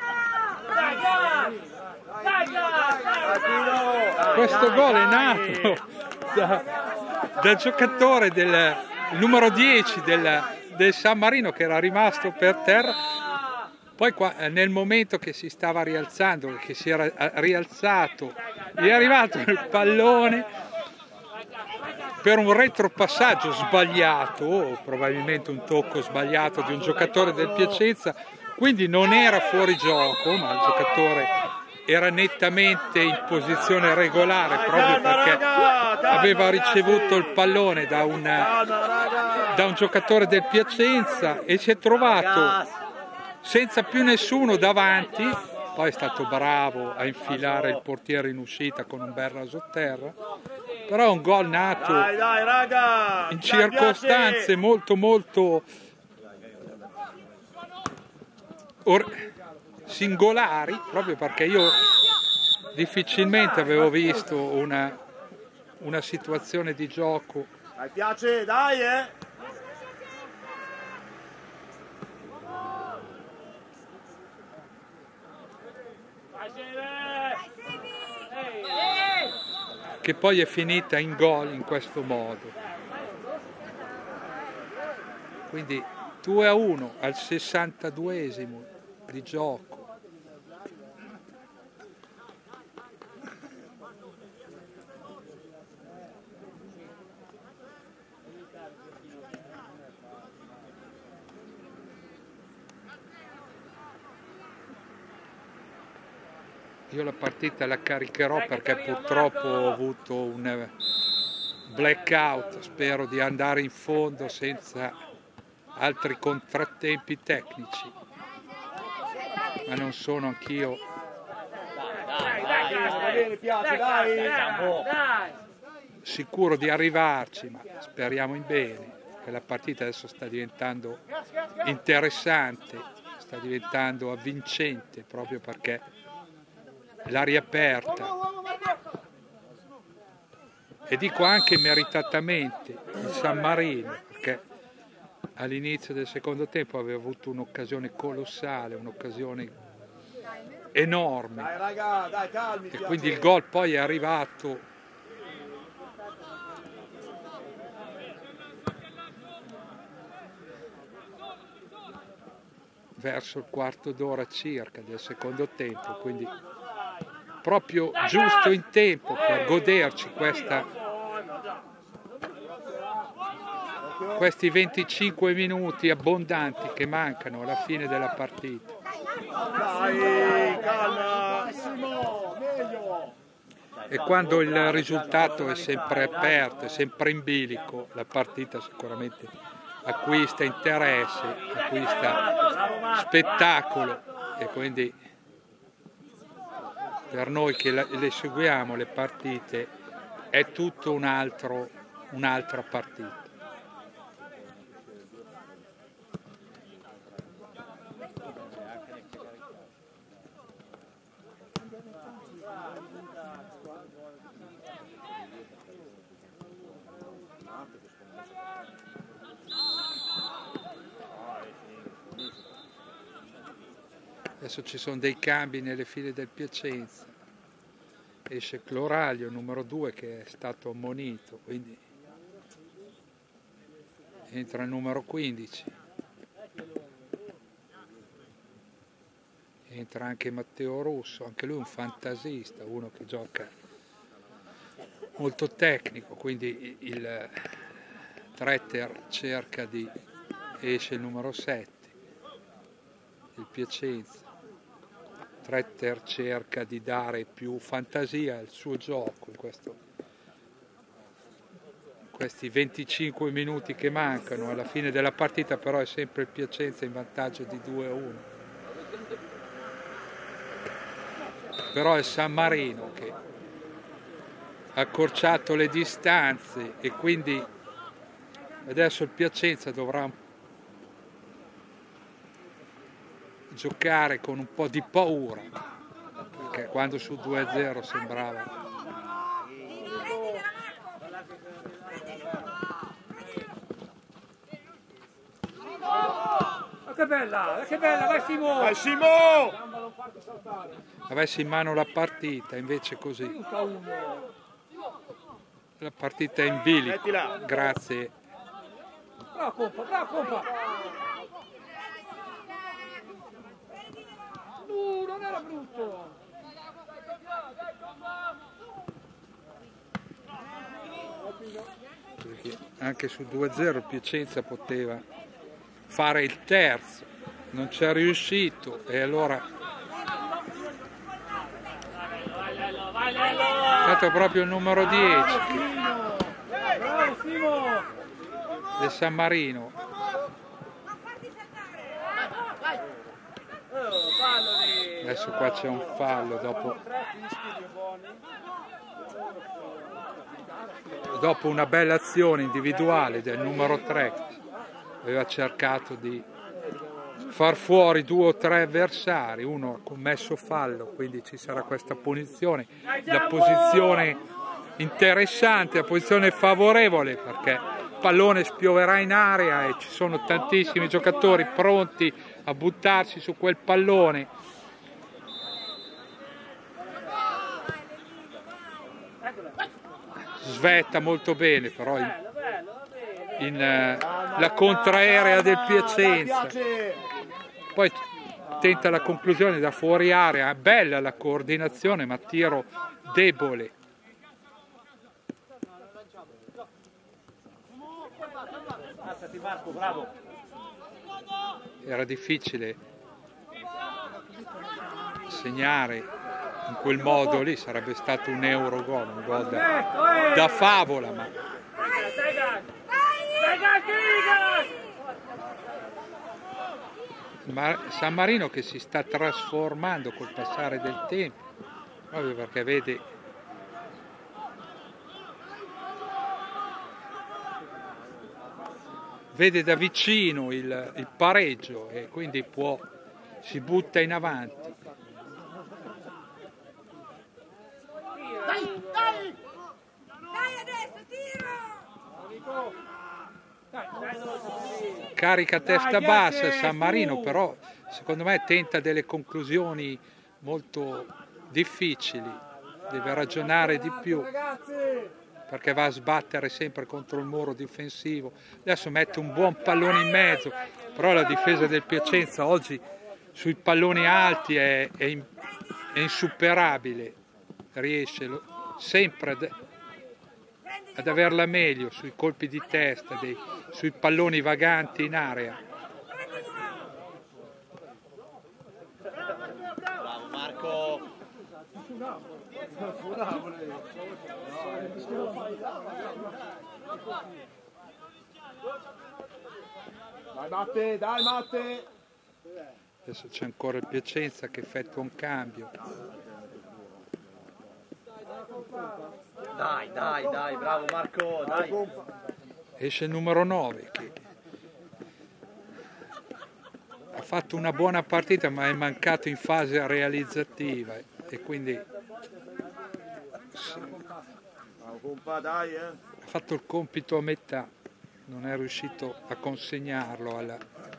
questo gol è nato da, dal giocatore del numero dieci del, del San Marino che era rimasto per terra. Poi qua, nel momento che si stava rialzando, che si era rialzato, gli è arrivato il pallone per un retropassaggio sbagliato, o probabilmente un tocco sbagliato di un giocatore del Piacenza, quindi non era fuori gioco, ma il giocatore era nettamente in posizione regolare proprio perché aveva ricevuto il pallone da un, da un giocatore del Piacenza e si è trovato senza più nessuno davanti. Poi è stato bravo a infilare il portiere in uscita con un bel rasoterra, però è un gol nato Dai, dai, raga, in circostanze molto molto singolari, proprio perché io difficilmente avevo visto una, una situazione di gioco. Dai, piace, dai, eh! Che poi è finita in gol in questo modo. Quindi due a uno al sessantaduesimo di gioco. Io la partita la caricherò perché purtroppo ho avuto un blackout, spero di andare in fondo senza altri contrattempi tecnici, ma non sono anch'io sicuro di arrivarci, ma speriamo in bene, che la partita adesso sta diventando interessante, sta diventando avvincente proprio perché l'aria aperta, e dico anche meritatamente il San Marino, perché all'inizio del secondo tempo aveva avuto un'occasione colossale, un'occasione enorme, Dai, raga, dai, calmi, e quindi il gol poi è arrivato verso il quarto d'ora circa del secondo tempo, quindi proprio giusto in tempo per goderci questa, questi venticinque minuti abbondanti che mancano alla fine della partita. Dai, calma, meglio. E quando il risultato è sempre aperto, è sempre in bilico, la partita sicuramente acquista interesse, acquista spettacolo, e quindi per noi che le seguiamo le partite è tutto un altro, un'altra partita. Adesso ci sono dei cambi nelle file del Piacenza, esce Cloraglio, numero due, che è stato ammonito, quindi entra il numero quindici, entra anche Matteo Russo, anche lui un fantasista, uno che gioca molto tecnico, quindi il Tretter cerca di, esce il numero sette, il Piacenza. Tretter cerca di dare più fantasia al suo gioco in questo, questi venticinque minuti che mancano alla fine della partita, però è sempre il Piacenza in vantaggio di due a uno. Però è San Marino che ha accorciato le distanze e quindi Adesso il Piacenza dovrà giocare con un po' di paura, perché quando su due a zero sembrava... Ma che bella, che bella, vai Simo! Vai Simo! avesse in mano la partita, invece così. La partita è in bilico. Grazie. Brava Pompa, brava Pompa! Uh, non era brutto! Perché anche su due a zero il Piacenza poteva fare il terzo, non ci è riuscito e allora è stato proprio il numero dieci Bravo Simo! del San Marino. Adesso qua c'è un fallo dopo, dopo una bella azione individuale del numero tre, aveva cercato di far fuori due o tre avversari, uno ha commesso fallo, quindi ci sarà questa punizione. La posizione interessante, la posizione favorevole, perché il pallone spioverà in area e ci sono tantissimi giocatori pronti a buttarsi su quel pallone. Svetta molto bene, però in, in uh, la contraerea del Piacenza. Poi tenta la conclusione da fuori area, bella la coordinazione, ma tiro debole. Era difficile segnare in quel modo lì, sarebbe stato un euro gol, un gol da, da favola, ma Ma San Marino che si sta trasformando col passare del tempo, proprio perché vede vede da vicino il, il pareggio e quindi può, si butta in avanti. Dai, dai! Dai adesso, tiro! Carica a testa bassa San Marino, però secondo me tenta delle conclusioni molto difficili, deve ragionare di più perché va a sbattere sempre contro il muro difensivo. Adesso mette un buon pallone in mezzo, però la difesa del Piacenza oggi sui palloni alti è, è, in, è insuperabile, riesce lo, sempre ad, ad averla meglio sui colpi di testa, dei, sui palloni vaganti in area. Bravo Marco! Dai Matte, dai Matte! Adesso c'è ancora il Piacenza che effettua un cambio. Dai, dai, dai, bravo Marco, dai! Esce il numero nove che ha fatto una buona partita ma è mancato in fase realizzativa e quindi ha fatto il compito a metà, non è riuscito a consegnarlo alla...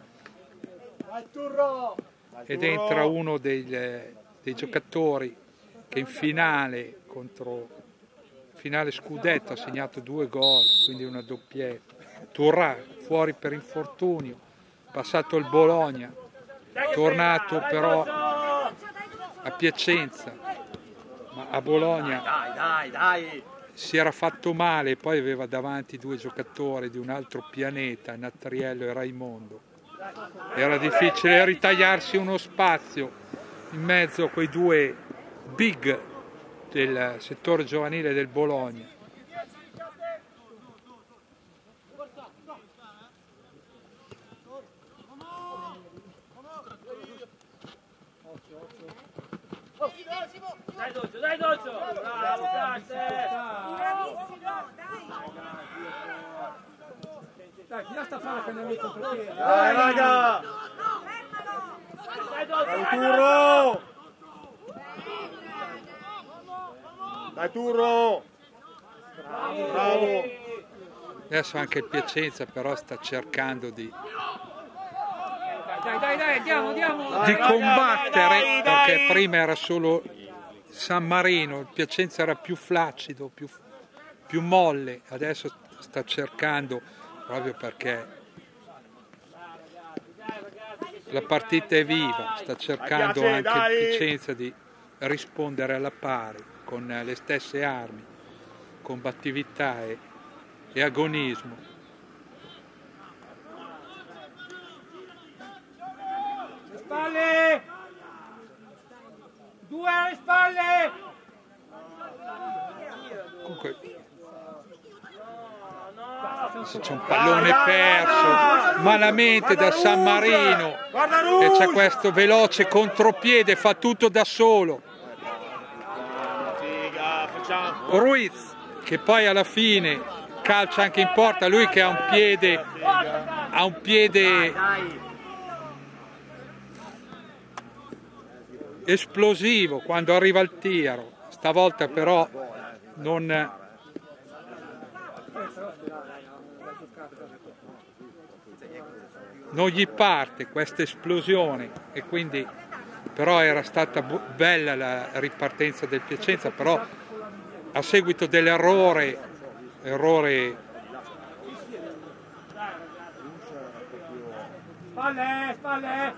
ed entra uno dei, dei giocatori che in finale contro finale scudetto ha segnato due gol, quindi una doppietta. Turrà fuori per infortunio, passato il Bologna, tornato però a Piacenza, ma a Bologna Dai, dai, dai! si era fatto male, poi aveva davanti due giocatori di un altro pianeta, Nattriello e Raimondo. Era difficile ritagliarsi uno spazio in mezzo a quei due big del settore giovanile del Bologna. Dai Doccio, dai Doccio! Bravo Caste! Bravissimo, dai! Dai, tira sta palla che non è contropiede. Dai, raga! Dai, Turro! Dai, Turro! Bravo! Adesso anche il Piacenza però sta cercando di, Dai, dai, dai, andiamo, andiamo. Dai, di raga, combattere, dai, dai, perché dai. prima era solo San Marino, il Piacenza era più flaccido, più, più molle, adesso sta cercando, proprio perché la partita è viva, sta cercando Dai, anche dai. il Piacenza di rispondere alla pari, con le stesse armi, combattività e, e agonismo. Spalle! Due alle spalle! Comunque, adesso c'è un pallone perso malamente da San Marino Guarda e Rouge! c'è questo veloce contropiede, fa tutto da solo. Figa, facciamo. Ruiz che poi alla fine calcia anche in porta, lui che ha un piede, ha un piede esplosivo quando arriva al tiro, stavolta però non, non gli parte questa esplosione e quindi però era stata bella la ripartenza del Piacenza, però a seguito dell'errore errore Spalle, spalle!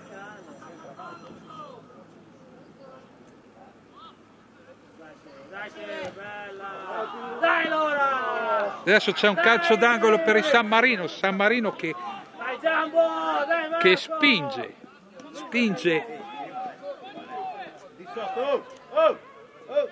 Dai Lora! adesso c'è un calcio d'angolo per il San Marino, San Marino che, Dai Giambo! Dai Marco! che spinge spinge Oh, oh, oh.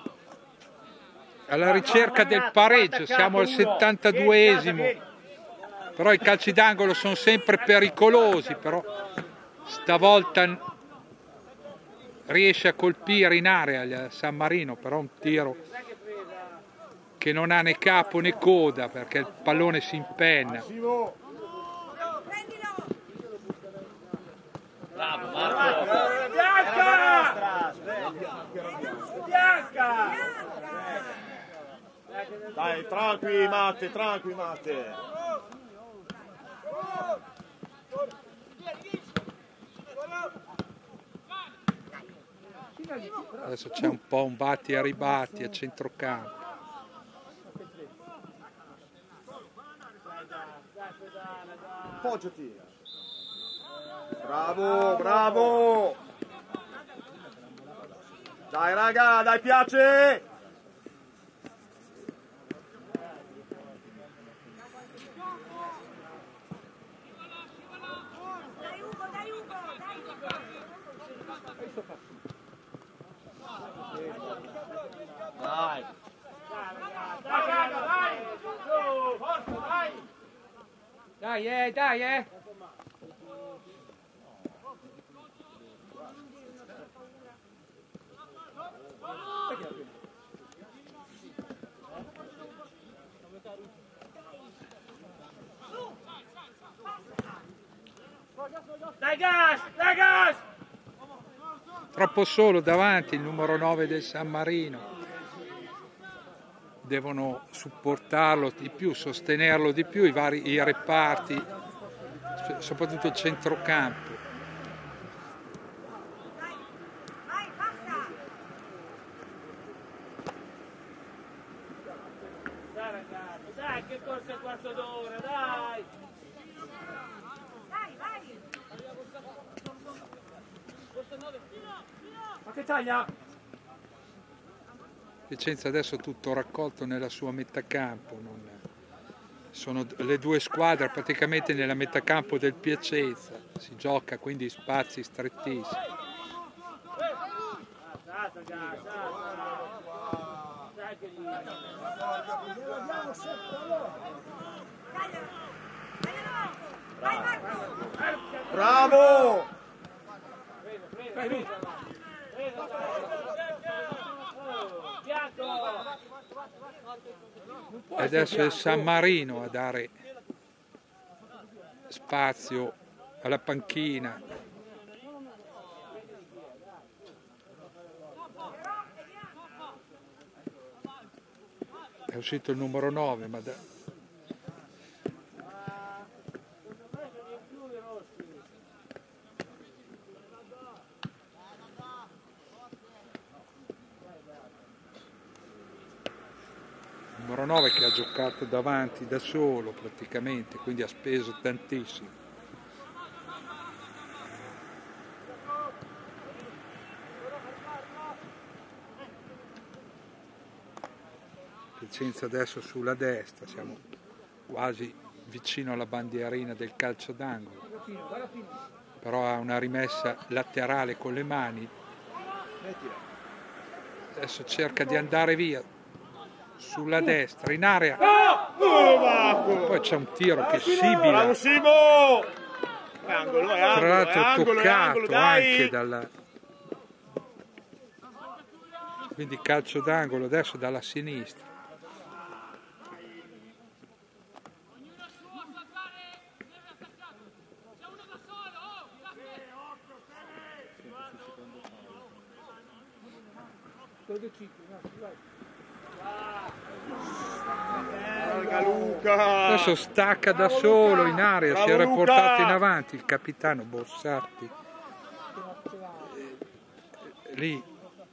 alla ricerca del pareggio, siamo al settantaduesimo, però i calci d'angolo sono sempre pericolosi, però stavolta riesce a colpire in area il San Marino, però un tiro che non ha né capo né coda perché il pallone si impenna. Massimo. Bravo Marco! Bianca! Bianca! Dai, tranqui Matte, tranqui Matte. Adesso c'è un po' un batti e ribatti a centrocampo. Appoggiati. Bravo, bravo. Dai raga, dai piace. Dai Ugo, dai Ugo, dai! Dai. Dai, dai! Su, forza, dai! Dai, eh, dai, eh! Dai gas, dai gas! Troppo solo davanti il numero nove del San Marino. Devono supportarlo di più, sostenerlo di più i vari i reparti, soprattutto il centrocampo. Vai, passa! Dai ragazzi, dai che corsa quarto d'ora, dai! Dai, vai! Ma che taglia? Piacenza adesso tutto raccolto nella sua metà campo, non... sono le due squadre praticamente nella metà campo del Piacenza, si gioca quindi spazi strettissimi. Vai Marco! Bravo. E adesso è San Marino a dare spazio alla panchina. È uscito il numero nove, ma da... numero nove che ha giocato davanti da solo praticamente, quindi ha speso tantissimo. Piacenza adesso sulla destra, siamo quasi vicino alla bandierina del calcio d'angolo, però ha una rimessa laterale con le mani, adesso cerca di andare via sulla destra in area, poi c'è un tiro che sibila, tra l'altro toccato anche dalla, quindi calcio d'angolo adesso dalla sinistra. Adesso stacca da solo in area, si era portato in avanti il capitano Bossatti lì.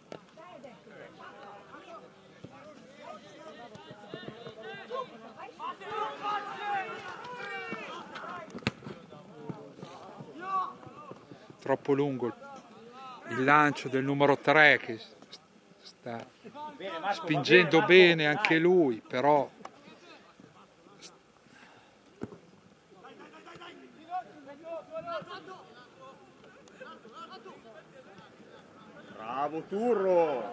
Troppo lungo il lancio del numero tre che sta spingendo bene anche lui, però bravo Turro.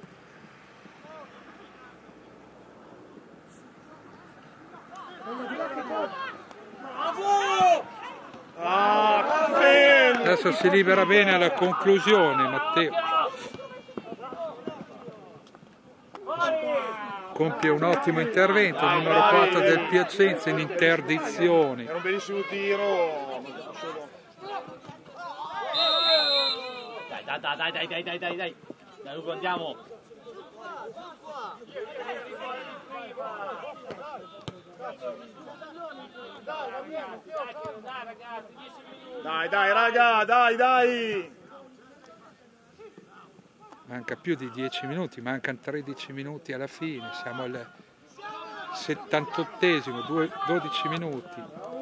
Ah, adesso si libera bene alla conclusione Matteo, compie un ottimo intervento, il numero quattro del Piacenza in interdizione. Era un bellissimo tiro. Dai, dai, dai, dai, dai, dai, dai, dai, dai, Luca, andiamo. Dai, dai, raga, dai, dai. Manca più di dieci minuti, mancano tredici minuti alla fine, siamo al settantottesimo, dodici minuti.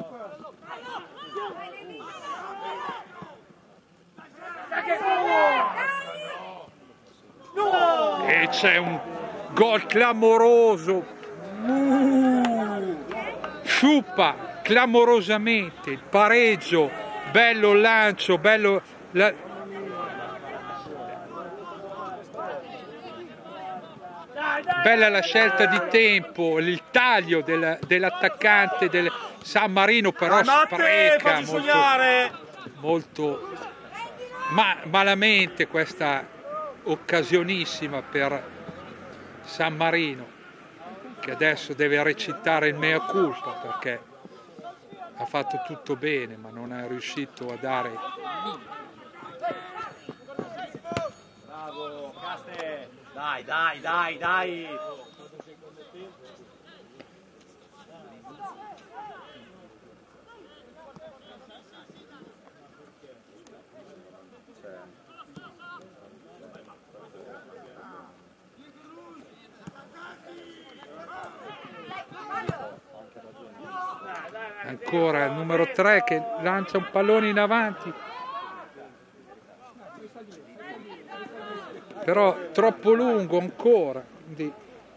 E c'è un gol clamoroso, sciuppa clamorosamente, il pareggio, bello il lancio, bello la... bella la scelta di tempo, il taglio del, dell'attaccante del San Marino, però spreca molto, molto ma, malamente questa occasionissima per San Marino, che adesso deve recitare il mea culpa perché ha fatto tutto bene ma non è riuscito a dare. Bravo, Caste. Dai, dai, dai, dai. Ancora il numero tre che lancia un pallone in avanti, però troppo lungo ancora, quindi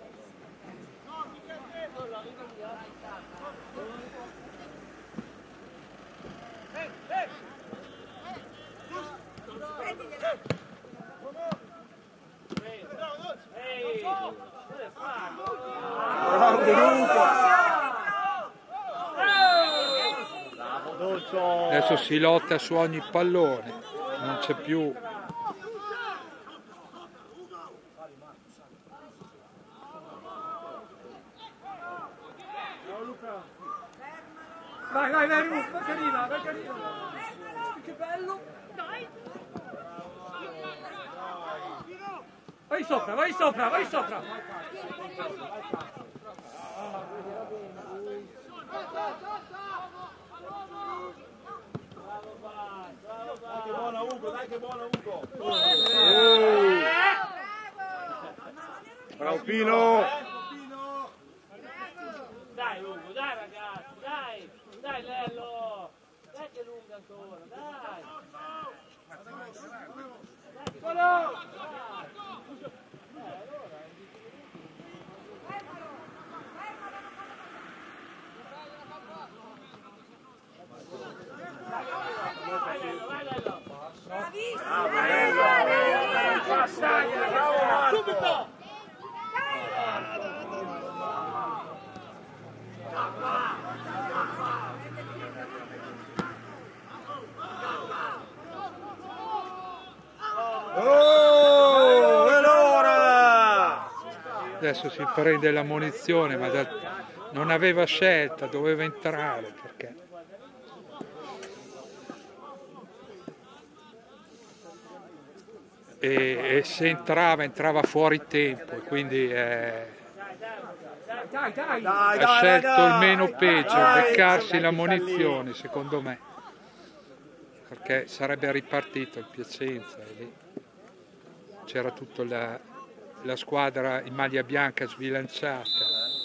adesso si lotta su ogni pallone, non c'è più. Vai, vai, vai, vai, vai carina, vai carina. Che bello. Vai sopra, vai sopra, vai sopra. Dai che buona Ugo, dai che buona Ugo. Bravo Pino. Dai Ugo, dai ragazzi, dai, dai Lello, dai che lunga ancora, dai. Subito. Oh, e l'ora! Adesso si prende la munizione, ma da, non aveva scelta, doveva entrare perché e, e se entrava entrava fuori tempo, quindi eh, Dai, dai. Dai, ha dai, scelto dai, il meno peggio, dai. beccarsi la munizione secondo me, perché sarebbe ripartito il Piacenza e lì c'era tutta la, la squadra in maglia bianca sbilanciata.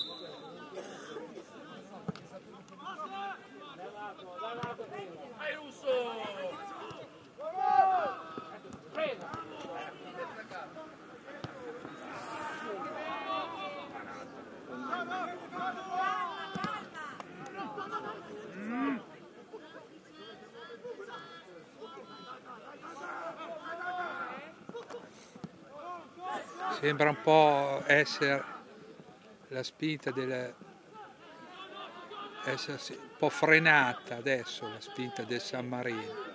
Sembra un po' essere la spinta del essersi un po' frenata adesso, la spinta del San Marino.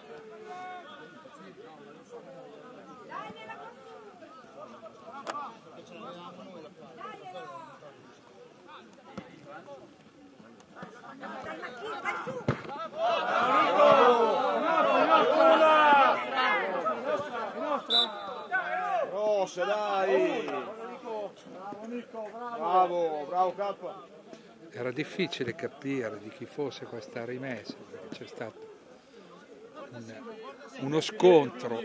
Rossa, dai! Bravo, bravo K. Era difficile capire di chi fosse questa rimessa, perché c'è stato un, uno scontro.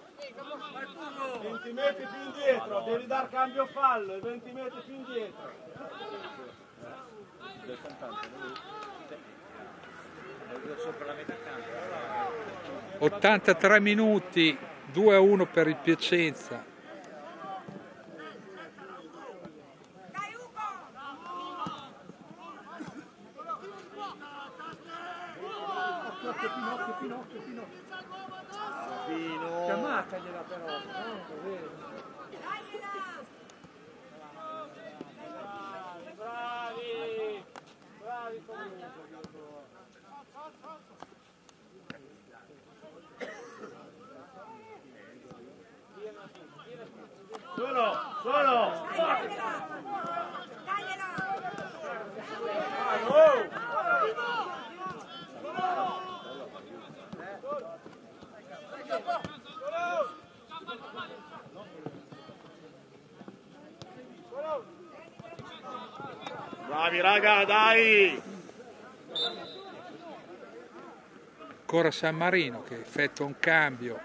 venti metri più indietro, devi dar cambio fallo, venti metri più indietro. ottantatré minuti, due a uno per il Piacenza. Pinocchio, Pinocchio, Pinocchio, Pinocchio. Pino. Chiamatagliela però, no? Vero. Bravi, bravi comunque. Solo, solo! Bravi raga, dai! Ancora San Marino che effettua un cambio.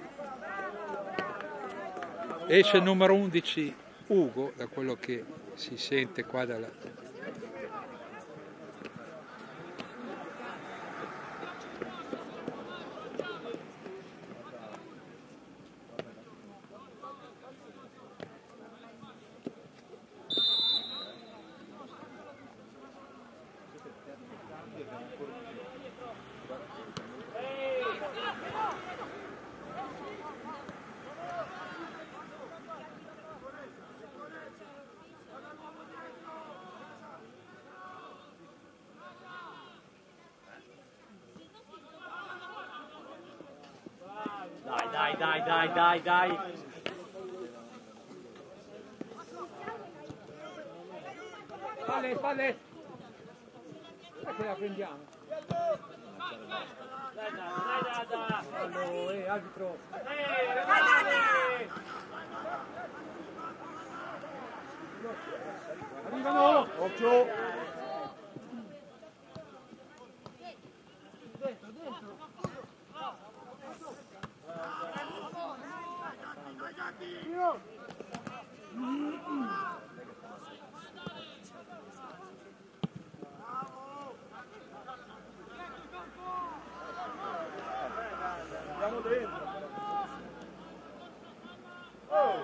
Esce il numero undici Ugo, da quello che si sente qua dalla... Dai, dai, dai, dai, dai. Spalle, spalle. Dai che la prendiamo. Dai, dai, dai, dai. Fallo, eh, arbitro. Ehi, ragazzi! Arrivano! Occhio! Andiamo dentro! Oh!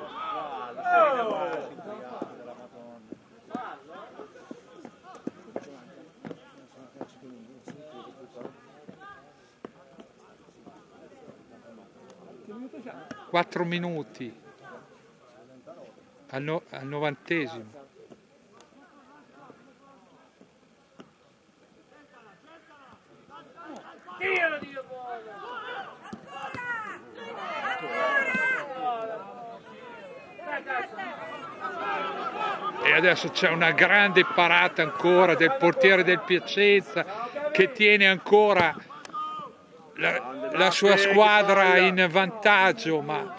quattro minuti al, no, al novantesimo. Tiro Dio buono! E adesso c'è una grande parata ancora del portiere del Piacenza che tiene ancora la, la sua squadra in vantaggio, ma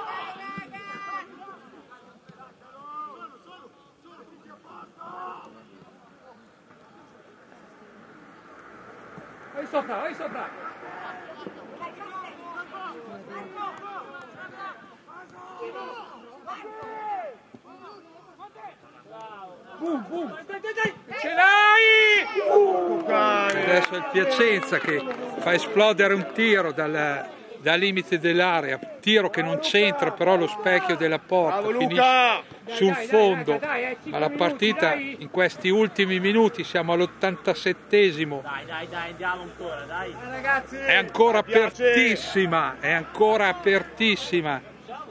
Vai sopra, vai sopra. Boom, boom. Ce l'hai! adesso è il Piacenza che fa esplodere un tiro dal, dal limite dell'area, tiro che non c'entra, però lo specchio della porta finisce sul fondo, ma la partita in questi ultimi minuti, siamo all'ottantasettesimo, Dai, dai, dai, andiamo ancora, dai. Ragazzi, è ancora apertissima, è ancora apertissima.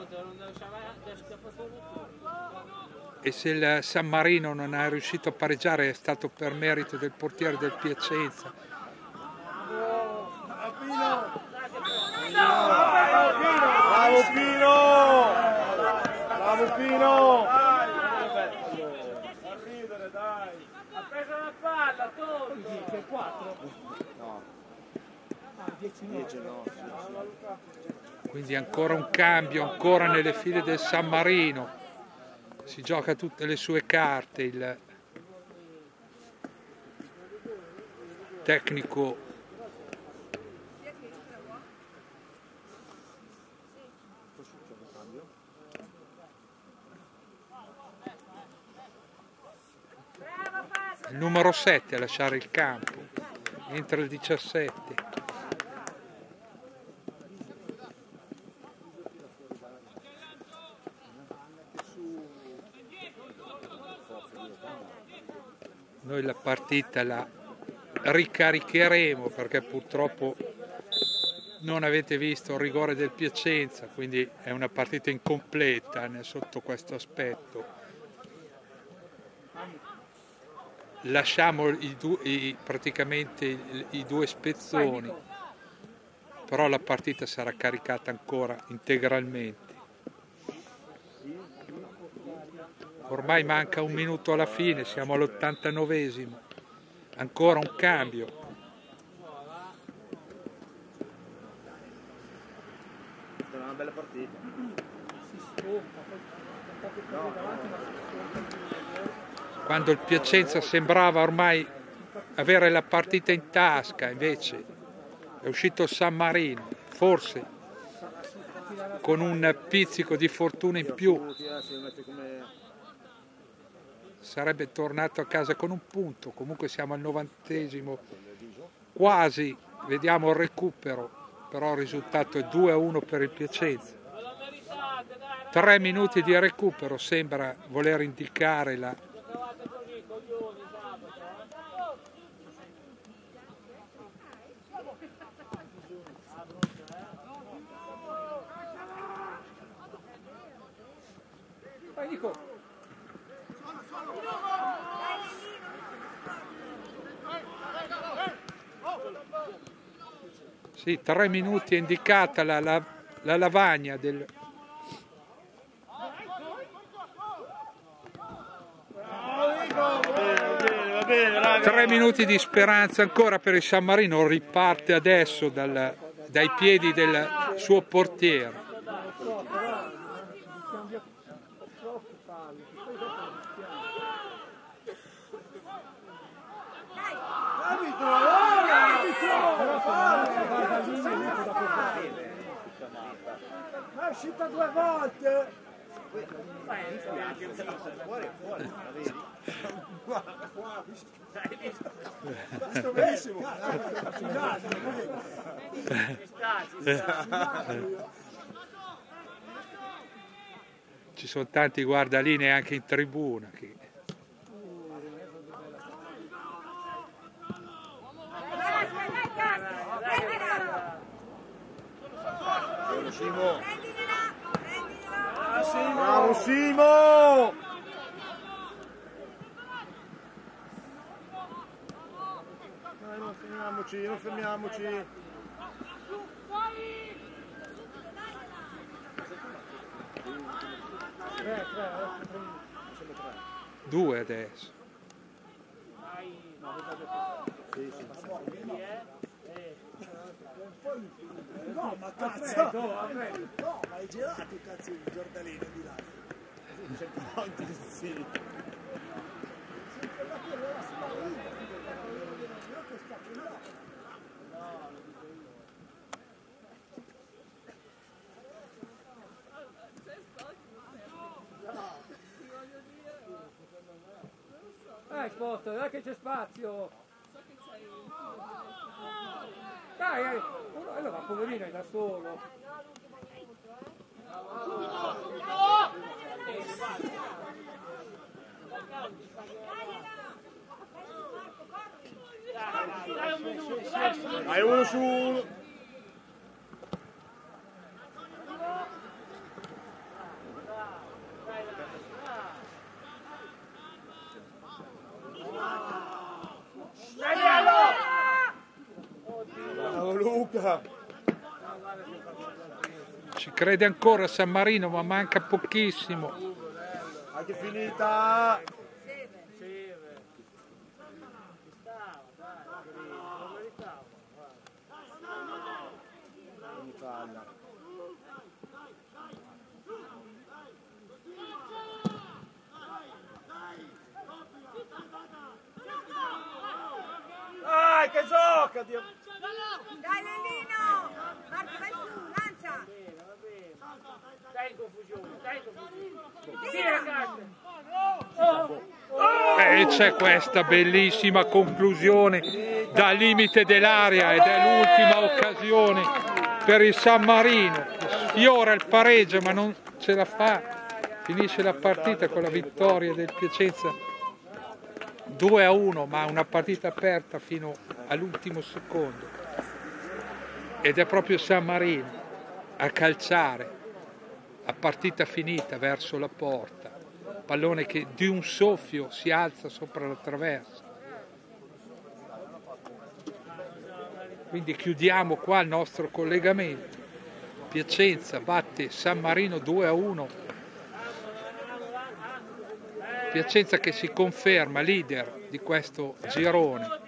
E se il San Marino non è riuscito a pareggiare è stato per merito del portiere del Piacenza. Bravo Pino! Bravo Pino! Ha preso la palla, tonto! Che quattro? No. Ah, dieci no. Quindi ancora un cambio, ancora nelle file del San Marino. Si gioca tutte le sue carte, il tecnico il numero sette a lasciare il campo, entra il diciassette. Noi la partita la ricaricheremo perché purtroppo non avete visto il rigore del Piacenza, quindi è una partita incompleta sotto questo aspetto. Lasciamo i due, i, praticamente i, i due spezzoni, però la partita sarà caricata ancora integralmente. Ormai manca un minuto alla fine, siamo all'ottantanovesimo, ancora un cambio. È una bella partita. Quando il Piacenza sembrava ormai avere la partita in tasca, invece è uscito il San Marino, forse con un pizzico di fortuna in più sarebbe tornato a casa con un punto. Comunque siamo al novantesimo, quasi, vediamo il recupero, però il risultato è due a uno per il Piacenza. Tre minuti di recupero sembra voler indicare la Vai Nico. Sì, tre minuti è indicata la, la, la lavagna del... Va bene, va bene, va bene, Tre minuti di speranza ancora per il San Marino, riparte adesso dal, dai piedi del suo portiere. Ma è uscita due volte! Sto benissimo! Ci sono tanti guardalinee anche in tribuna. Che... Simo! Bravo Simo! Dai, non fermiamoci, non fermiamoci! Tre, tre, Due adesso. no, ma cazzo! No, ma hai girato cazzo il giordalino di là. Sì. Dai, sposta, dai che c'è spazio! Dai, dai. Uno, allora, poverino, è da solo. Dai uno su uno! Bravo Luca! Ci crede ancora San Marino, ma manca pochissimo. Anche finita! Dai che gioca! Dio. Dai Lellino! Marco vai su, lancia! Dai in confusione, dai in confusione. Sì, ragazzi. E c'è questa bellissima conclusione dal limite dell'area ed è l'ultima occasione per il San Marino. Sfiora il pareggio ma non ce la fa. Finisce la partita con la vittoria del Piacenza due a uno, ma una partita aperta fino all'ultimo secondo. Ed è proprio San Marino a calciare a partita finita verso la porta. Pallone che di un soffio si alza sopra la traversa. Quindi chiudiamo qua il nostro collegamento. Piacenza batte San Marino due a uno. Piacenza che si conferma leader di questo girone.